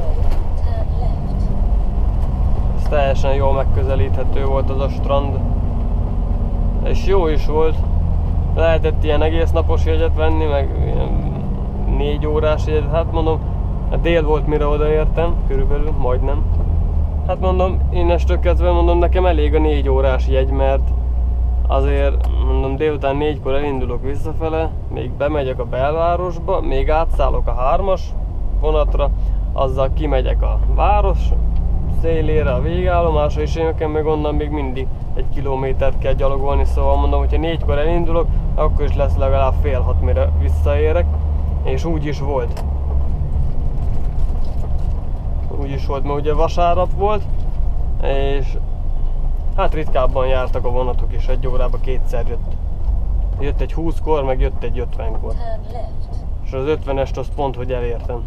ez teljesen jól megközelíthető volt az a strand. És jó is volt. Lehetett ilyen egész napos jegyet venni, meg ilyen 4 órás jegyet. Hát mondom, dél volt mire odaértem, körülbelül, majdnem. Hát mondom, innestől kezdve mondom, nekem elég a 4 órás jegy, mert azért mondom, délután 4-kor elindulok visszafele, még bemegyek a belvárosba, még átszállok a 3-as vonatra, azzal kimegyek a város szélére, a végállomásra, és én nekem meg onnan még mindig 1 kilométert kell gyalogolni, szóval mondom, hogyha 4-kor elindulok, akkor is lesz legalább 5:30, mire visszaérek, és úgy is volt. Úgy is volt, mert ugye vasárnap volt, és hát ritkábban jártak a vonatok, és 1 órába 2-szer jött. Jött egy 20-kor, meg jött egy 50-kor. És az 50-est az pont, hogy elértem.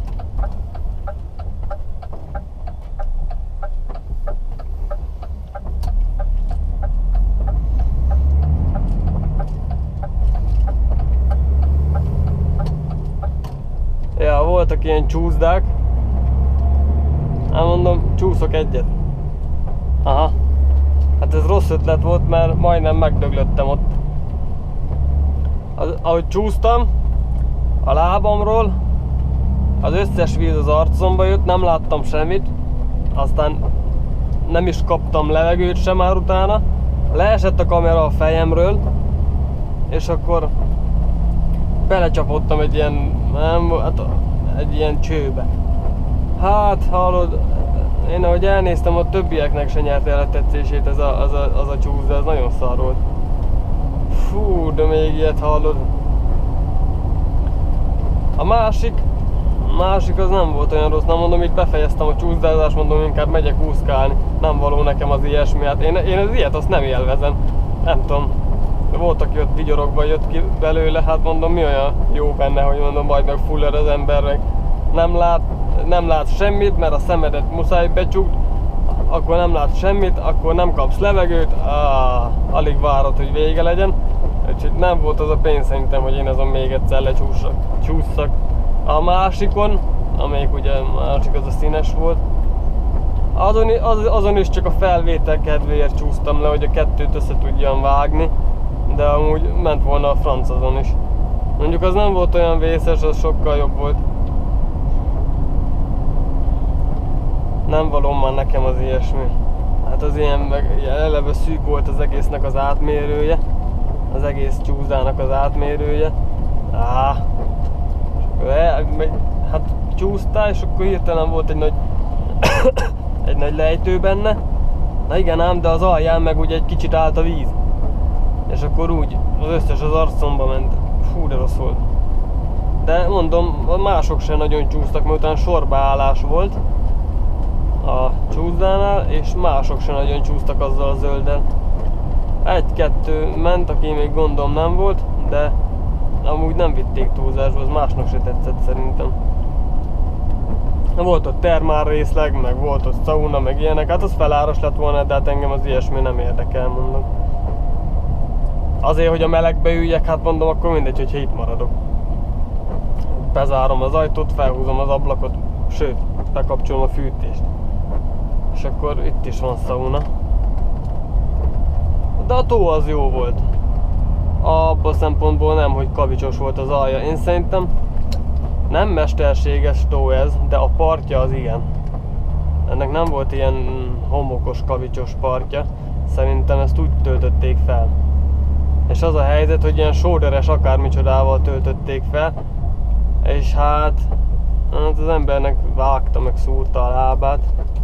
Ja, voltak ilyen csúszdák. Hát mondom, csúszok egyet. Aha. Hát ez rossz ötlet volt, mert majdnem megdöglöttem ott. Ahogy csúsztam a lábamról, Az összes víz az arcomba jött, nem láttam semmit, aztán nem is kaptam levegőt sem már utána. Leesett a kamera a fejemről, és akkor belecsapottam egy ilyen, egy ilyen csőbe. Hát hallod, én ahogy elnéztem, a többieknek se nyert el a tetszését az a csúsz, de ez nagyon szar volt. Fú, de még ilyet hallod. A másik az nem volt olyan rossz, nem mondom, itt befejeztem a csúszdázást, mondom, inkább megyek úszkálni. Nem való nekem az ilyesmi, hát én az ilyet azt nem élvezem. Nem tudom, volt, aki ott vigyorogva jött ki belőle, hát mondom, mi olyan jó benne, hogy mondom, majd meg fuller az embernek. Nem lát semmit, mert a szemedet muszáj becsukd, akkor nem látsz semmit, akkor nem kapsz levegőt, alig várod, hogy vége legyen. Úgyhogy nem volt az a pénz szerintem, hogy én azon még egyszer lecsúszszak. A másikon, amelyik ugye másik az a színes volt, azon is csak a felvétel kedvéért csúsztam le, hogy a kettőt össze tudjam vágni, de amúgy ment volna a franc azon is. Mondjuk az nem volt olyan vészes, az sokkal jobb volt. Nem való már nekem az ilyesmi. Hát az ilyen meg eleve szűk volt az egésznek az átmérője. Az egész csúszdának az átmérője. Hát csúsztál, és akkor hirtelen volt egy nagy egy nagy lejtő benne. Na igen ám, de az alján meg ugye egy kicsit állt a víz. És akkor úgy az összes az arcomba ment. Fú, de rossz volt. De mondom, mások sem nagyon csúsztak, mert utána sorbaállás volt a csúszdánál, és mások sem nagyon csúsztak azzal a zölddel. Egy-kettő ment, aki még gondom nem volt, de amúgy nem vitték túlzásba, az másnak se tetszett szerintem. Volt ott termál részleg, meg volt ott sauna, meg ilyenek, hát az feláras lett volna, de hát engem az ilyesmi nem érdekel, mondom. Azért, hogy a melegbe üljek, hát mondom, akkor mindegy, hogyha itt maradok. Bezárom az ajtót, felhúzom az ablakot, sőt, bekapcsolom a fűtést. És akkor itt is van sauna. De a tó az jó volt. Abban a szempontból nem, hogy kavicsos volt az alja. Én szerintem nem mesterséges tó ez, de a partja az igen. Ennek nem volt ilyen homokos, kavicsos partja. Szerintem ezt úgy töltötték fel. És az a helyzet, hogy ilyen sóderes akármicsodával töltötték fel. És hát az embernek vágta, meg szúrta a lábát.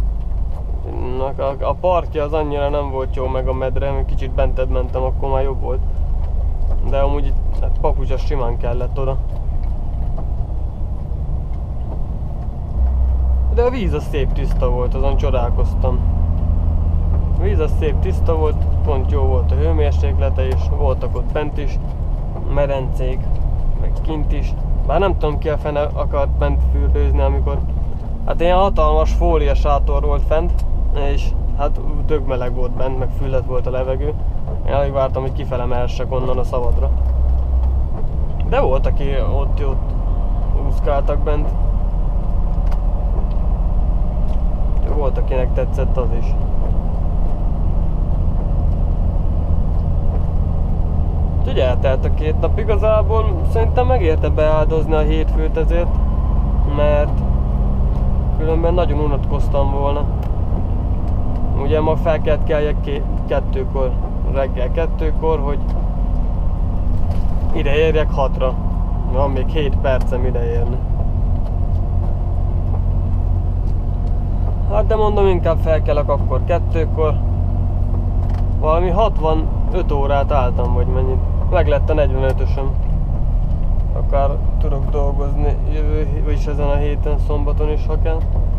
A partja az annyira nem volt jó, meg a medre, kicsit bentebb mentem, akkor már jobb volt. De amúgy hát papucs az simán kellett oda. De a víz az szép tiszta volt, azon csodálkoztam. A víz az szép tiszta volt, pont jó volt a hőmérséklete, és voltak ott bent is medencék, meg kint is. Bár nem tudom, ki a fene akart bent fürdőzni, amikor... Hát ilyen hatalmas fólia sátor volt fent, és hát tök meleg volt bent, meg füllet volt a levegő. Én alig vártam, hogy kifele mehessek onnan a szabadra. De volt, aki ott úszkáltak bent. Volt, akinek tetszett az is. Úgyhogy eltelt a 2 nap, igazából szerintem megérte beáldozni a hétfőt ezért, mert különben nagyon unatkoztam volna. Ugye ma fel kellett kelljek 2-kor, reggel 2-kor, hogy ide érjek 6-ra. Van még 7 percem ide érni. Hát de mondom, inkább felkelek akkor 2-kor. Valami 65 órát álltam, vagy mennyit. Meg lett a 45-ösöm. Akár tudok dolgozni jövő, vagyis ezen a héten, szombaton is, ha kell.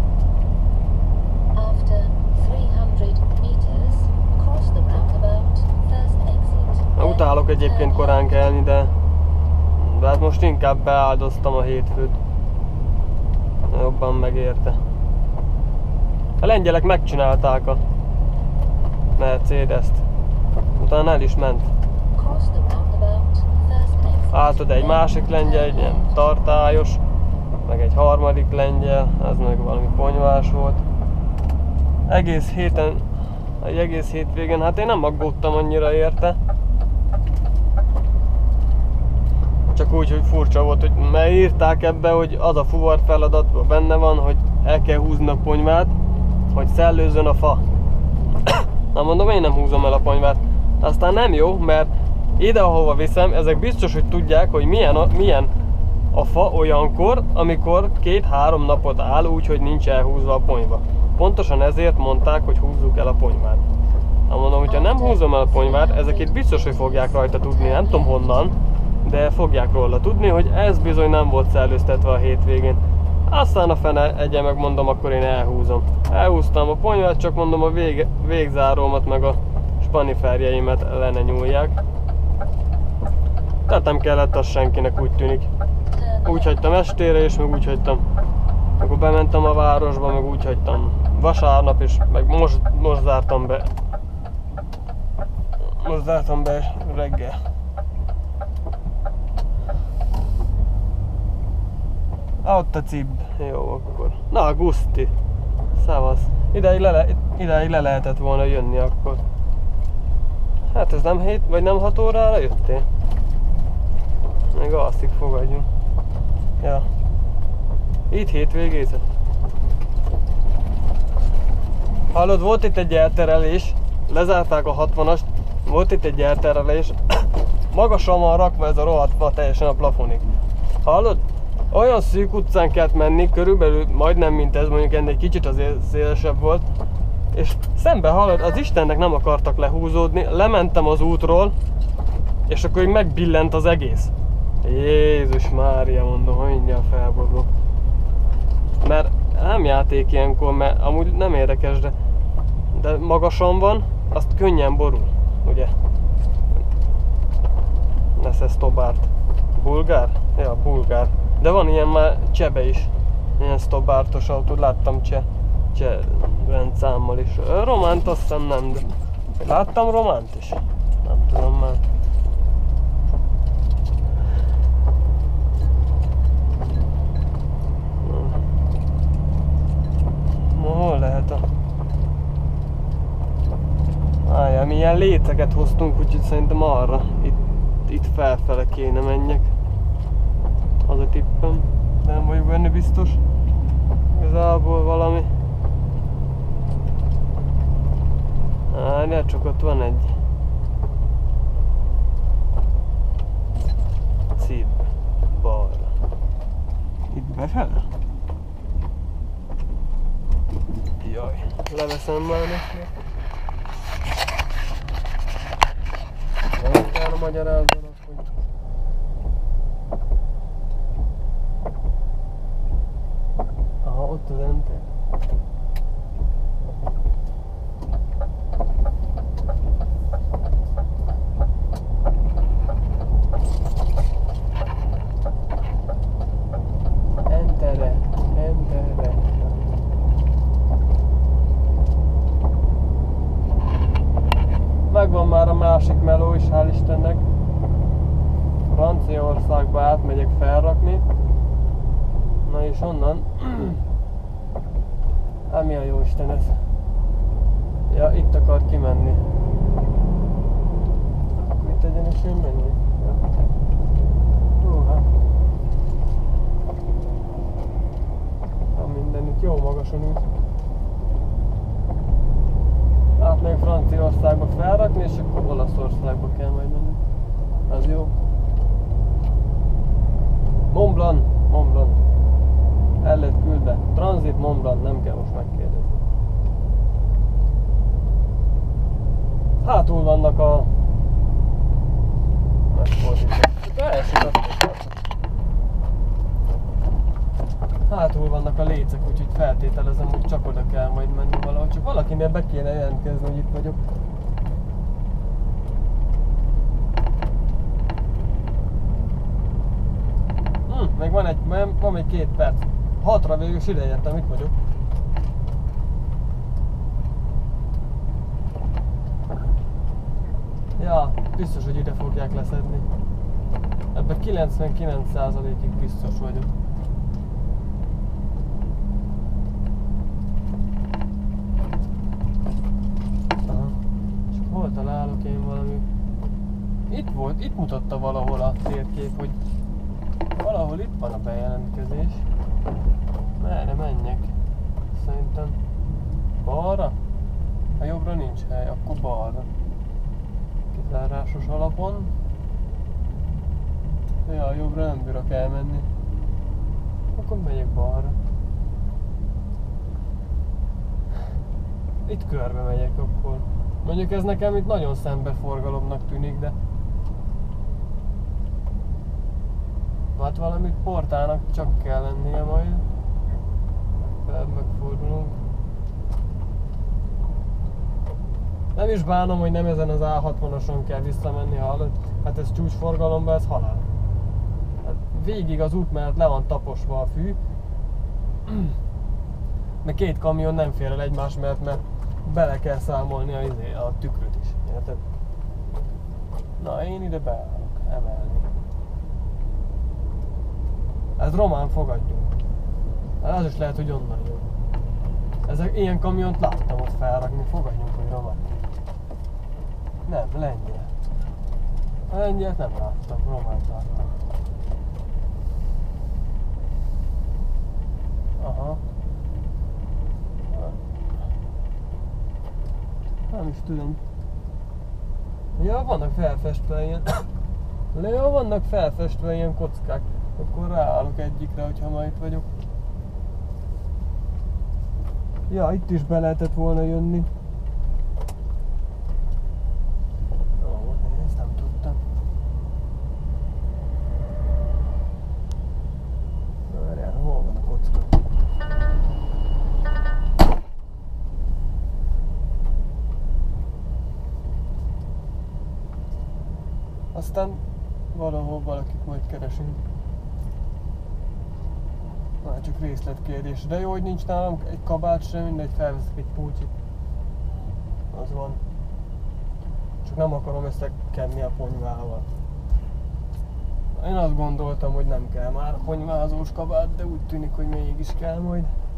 Utálok egyébként korán kelni, de hát most inkább beáldoztam a hétfőt. Jobban megérte. A lengyelek megcsinálták a Mercedes-t. Utána el is ment. Átod egy másik lengyel, egy ilyen tartályos, meg egy harmadik lengyel, ez meg valami ponyvás volt. Egész hétvégén, hát én nem aggódtam annyira érte. Csak úgy, hogy furcsa volt, hogy mert írták ebbe, hogy az a fuvar feladatban benne van, hogy el kell húzni a ponyvát, hogy szellőzzön a fa. Na mondom, én nem húzom el a ponyvát. Aztán nem jó, mert ide, ahova viszem, ezek biztos, hogy tudják, hogy milyen a fa olyankor, amikor 2-3 napot áll úgy, hogy nincs elhúzva a ponyva. Pontosan ezért mondták, hogy húzzuk el a ponyvát. Na mondom, hogyha nem húzom el a ponyvát, ezek itt biztos, hogy fogják rajta tudni, nem tudom honnan, de fogják róla tudni, hogy ez bizony nem volt szellőztetve a hétvégén. Aztán a fene egye meg mondom, akkor én elhúzom. Elhúztam a ponyvát, csak mondom a végzárómat meg a spaniferjeimet le ne nyúlják. Tehát nem kellett az senkinek, úgy tűnik. Úgy hagytam estére, és meg úgy hagytam, akkor bementem a városba, meg úgy hagytam vasárnap, és meg most zártam be. Most zártam be reggel. Ott a cib. Jó, akkor. Na, Guszti. Szavasz. Ideig le lehetett volna jönni akkor. Hát ez nem 7 vagy nem 6 órára jöttél? Még alszik, fogadjunk. Ja. Itt hétvégézett. Hallod, volt itt egy elterelés. Lezárták a 60-ast. Volt itt egy elterelés. Magasan van rakva ez a rohadt fa teljesen a plafonig. Hallod? Olyan szűk utcán kellett menni, körülbelül majdnem mint ez, mondjuk ennél egy kicsit azért szélesebb volt. És szembe hallod, az Istennek nem akartak lehúzódni, lementem az útról, és akkor így megbillent az egész. Jézus Mária, mondom, ha mindjárt felborulok. Mert nem játék ilyenkor, mert amúgy nem érdekes, de magasan van, azt könnyen borul, ugye? Nesze Stobart. Bulgár? Ja, bulgár. De van ilyen már csebe is. Ilyen Stobártos autót láttam cseh rendszámmal is. Románt azt hiszem nem, de láttam románt is. Nem tudom már. Hol lehet a... Álljál, mi ilyen léceket hoztunk, úgyhogy szerintem arra. Itt felfele kéne menjek. Az a tippem. Nem vagyok benne biztos. Igazából valami. De csak ott van egy. Cib. Balra. Itt befele? Jaj, leveszem már neki. Nem kell magyarázzanak, hogy... Aha, ott az enter. Enterre. Megvan már a másik meló is, hál' Istennek. Franciaországba átmegyek felrakni. Na és onnan... Hát mi a jó Isten ez? Ja, itt akar kimenni. Akkor itt egyenesen menni? Ja. Hát. Minden itt jó magasan út. Átmegyek Franciaországba felrakni, és akkor Olaszországba kell majd menni. Az jó. Mont Blanc. El lett küldve. Transit Mont Blanc, nem kell most megkérdezni. Hátul vannak a... Hátul vannak a lécek, úgyhogy feltételezem, hogy csak oda kell majd menni valahogy. Csak valakinél be kéne jelentkezni, hogy itt vagyok. Még van egy 2 perc. 6-ra végül is ideértem, itt vagyok. Ja, biztos, hogy ide fogják leszedni. Ebben 99%-ig biztos vagyok. Aha. Csak hol találok én valami... Itt mutatta valahol a térkép, hogy Valahol itt van a bejelentkezés. Merre menjek? Szerintem balra? Ha jobbra nincs hely, akkor balra. Kizárásos alapon. Ja, jobbra nem bírok elmenni. Akkor megyek balra. Itt körbe megyek akkor. Mondjuk ez nekem itt nagyon szembeforgalomnak tűnik, de... Hát valamit portának csak kell lennie majd. Megfordulunk. Nem is bánom, hogy nem ezen az A60-oson kell visszamenni, hallod? Hát ez csúcsforgalomban, ez halál. Hát végig az út mellett le van taposva a fű. Meg két kamion nem fér el egymás mellett, mert bele kell számolni a tükröt is. Érted? Na, én ide beállok, emelni. Ez román, fogadjunk. Hát az is lehet, hogy onnan jön. Ilyen kamiont láttam ott felrakni, fogadjunk, hogy román. Nem, lengyel. A lengyelt nem láttam, románt láttam. Aha. Nem is tudom. Ja, vannak felfestve ilyen... Ja, vannak felfestve ilyen kockák. Akkor ráállok egyikre, hogyha ma itt vagyok. Ja, itt is be lehetett volna jönni. Ó, ezt nem tudtam. Várjál, hol van a kocka? Aztán valahol valakit majd keresünk. Már csak részletkérdés. De jó, hogy nincs nálam egy kabát sem, mindegy, felveszek egy pulcsit. Az van. Csak nem akarom összekenni a ponyvával. Én azt gondoltam, hogy nem kell már a ponyvázós kabát, de úgy tűnik, hogy mégis kell majd.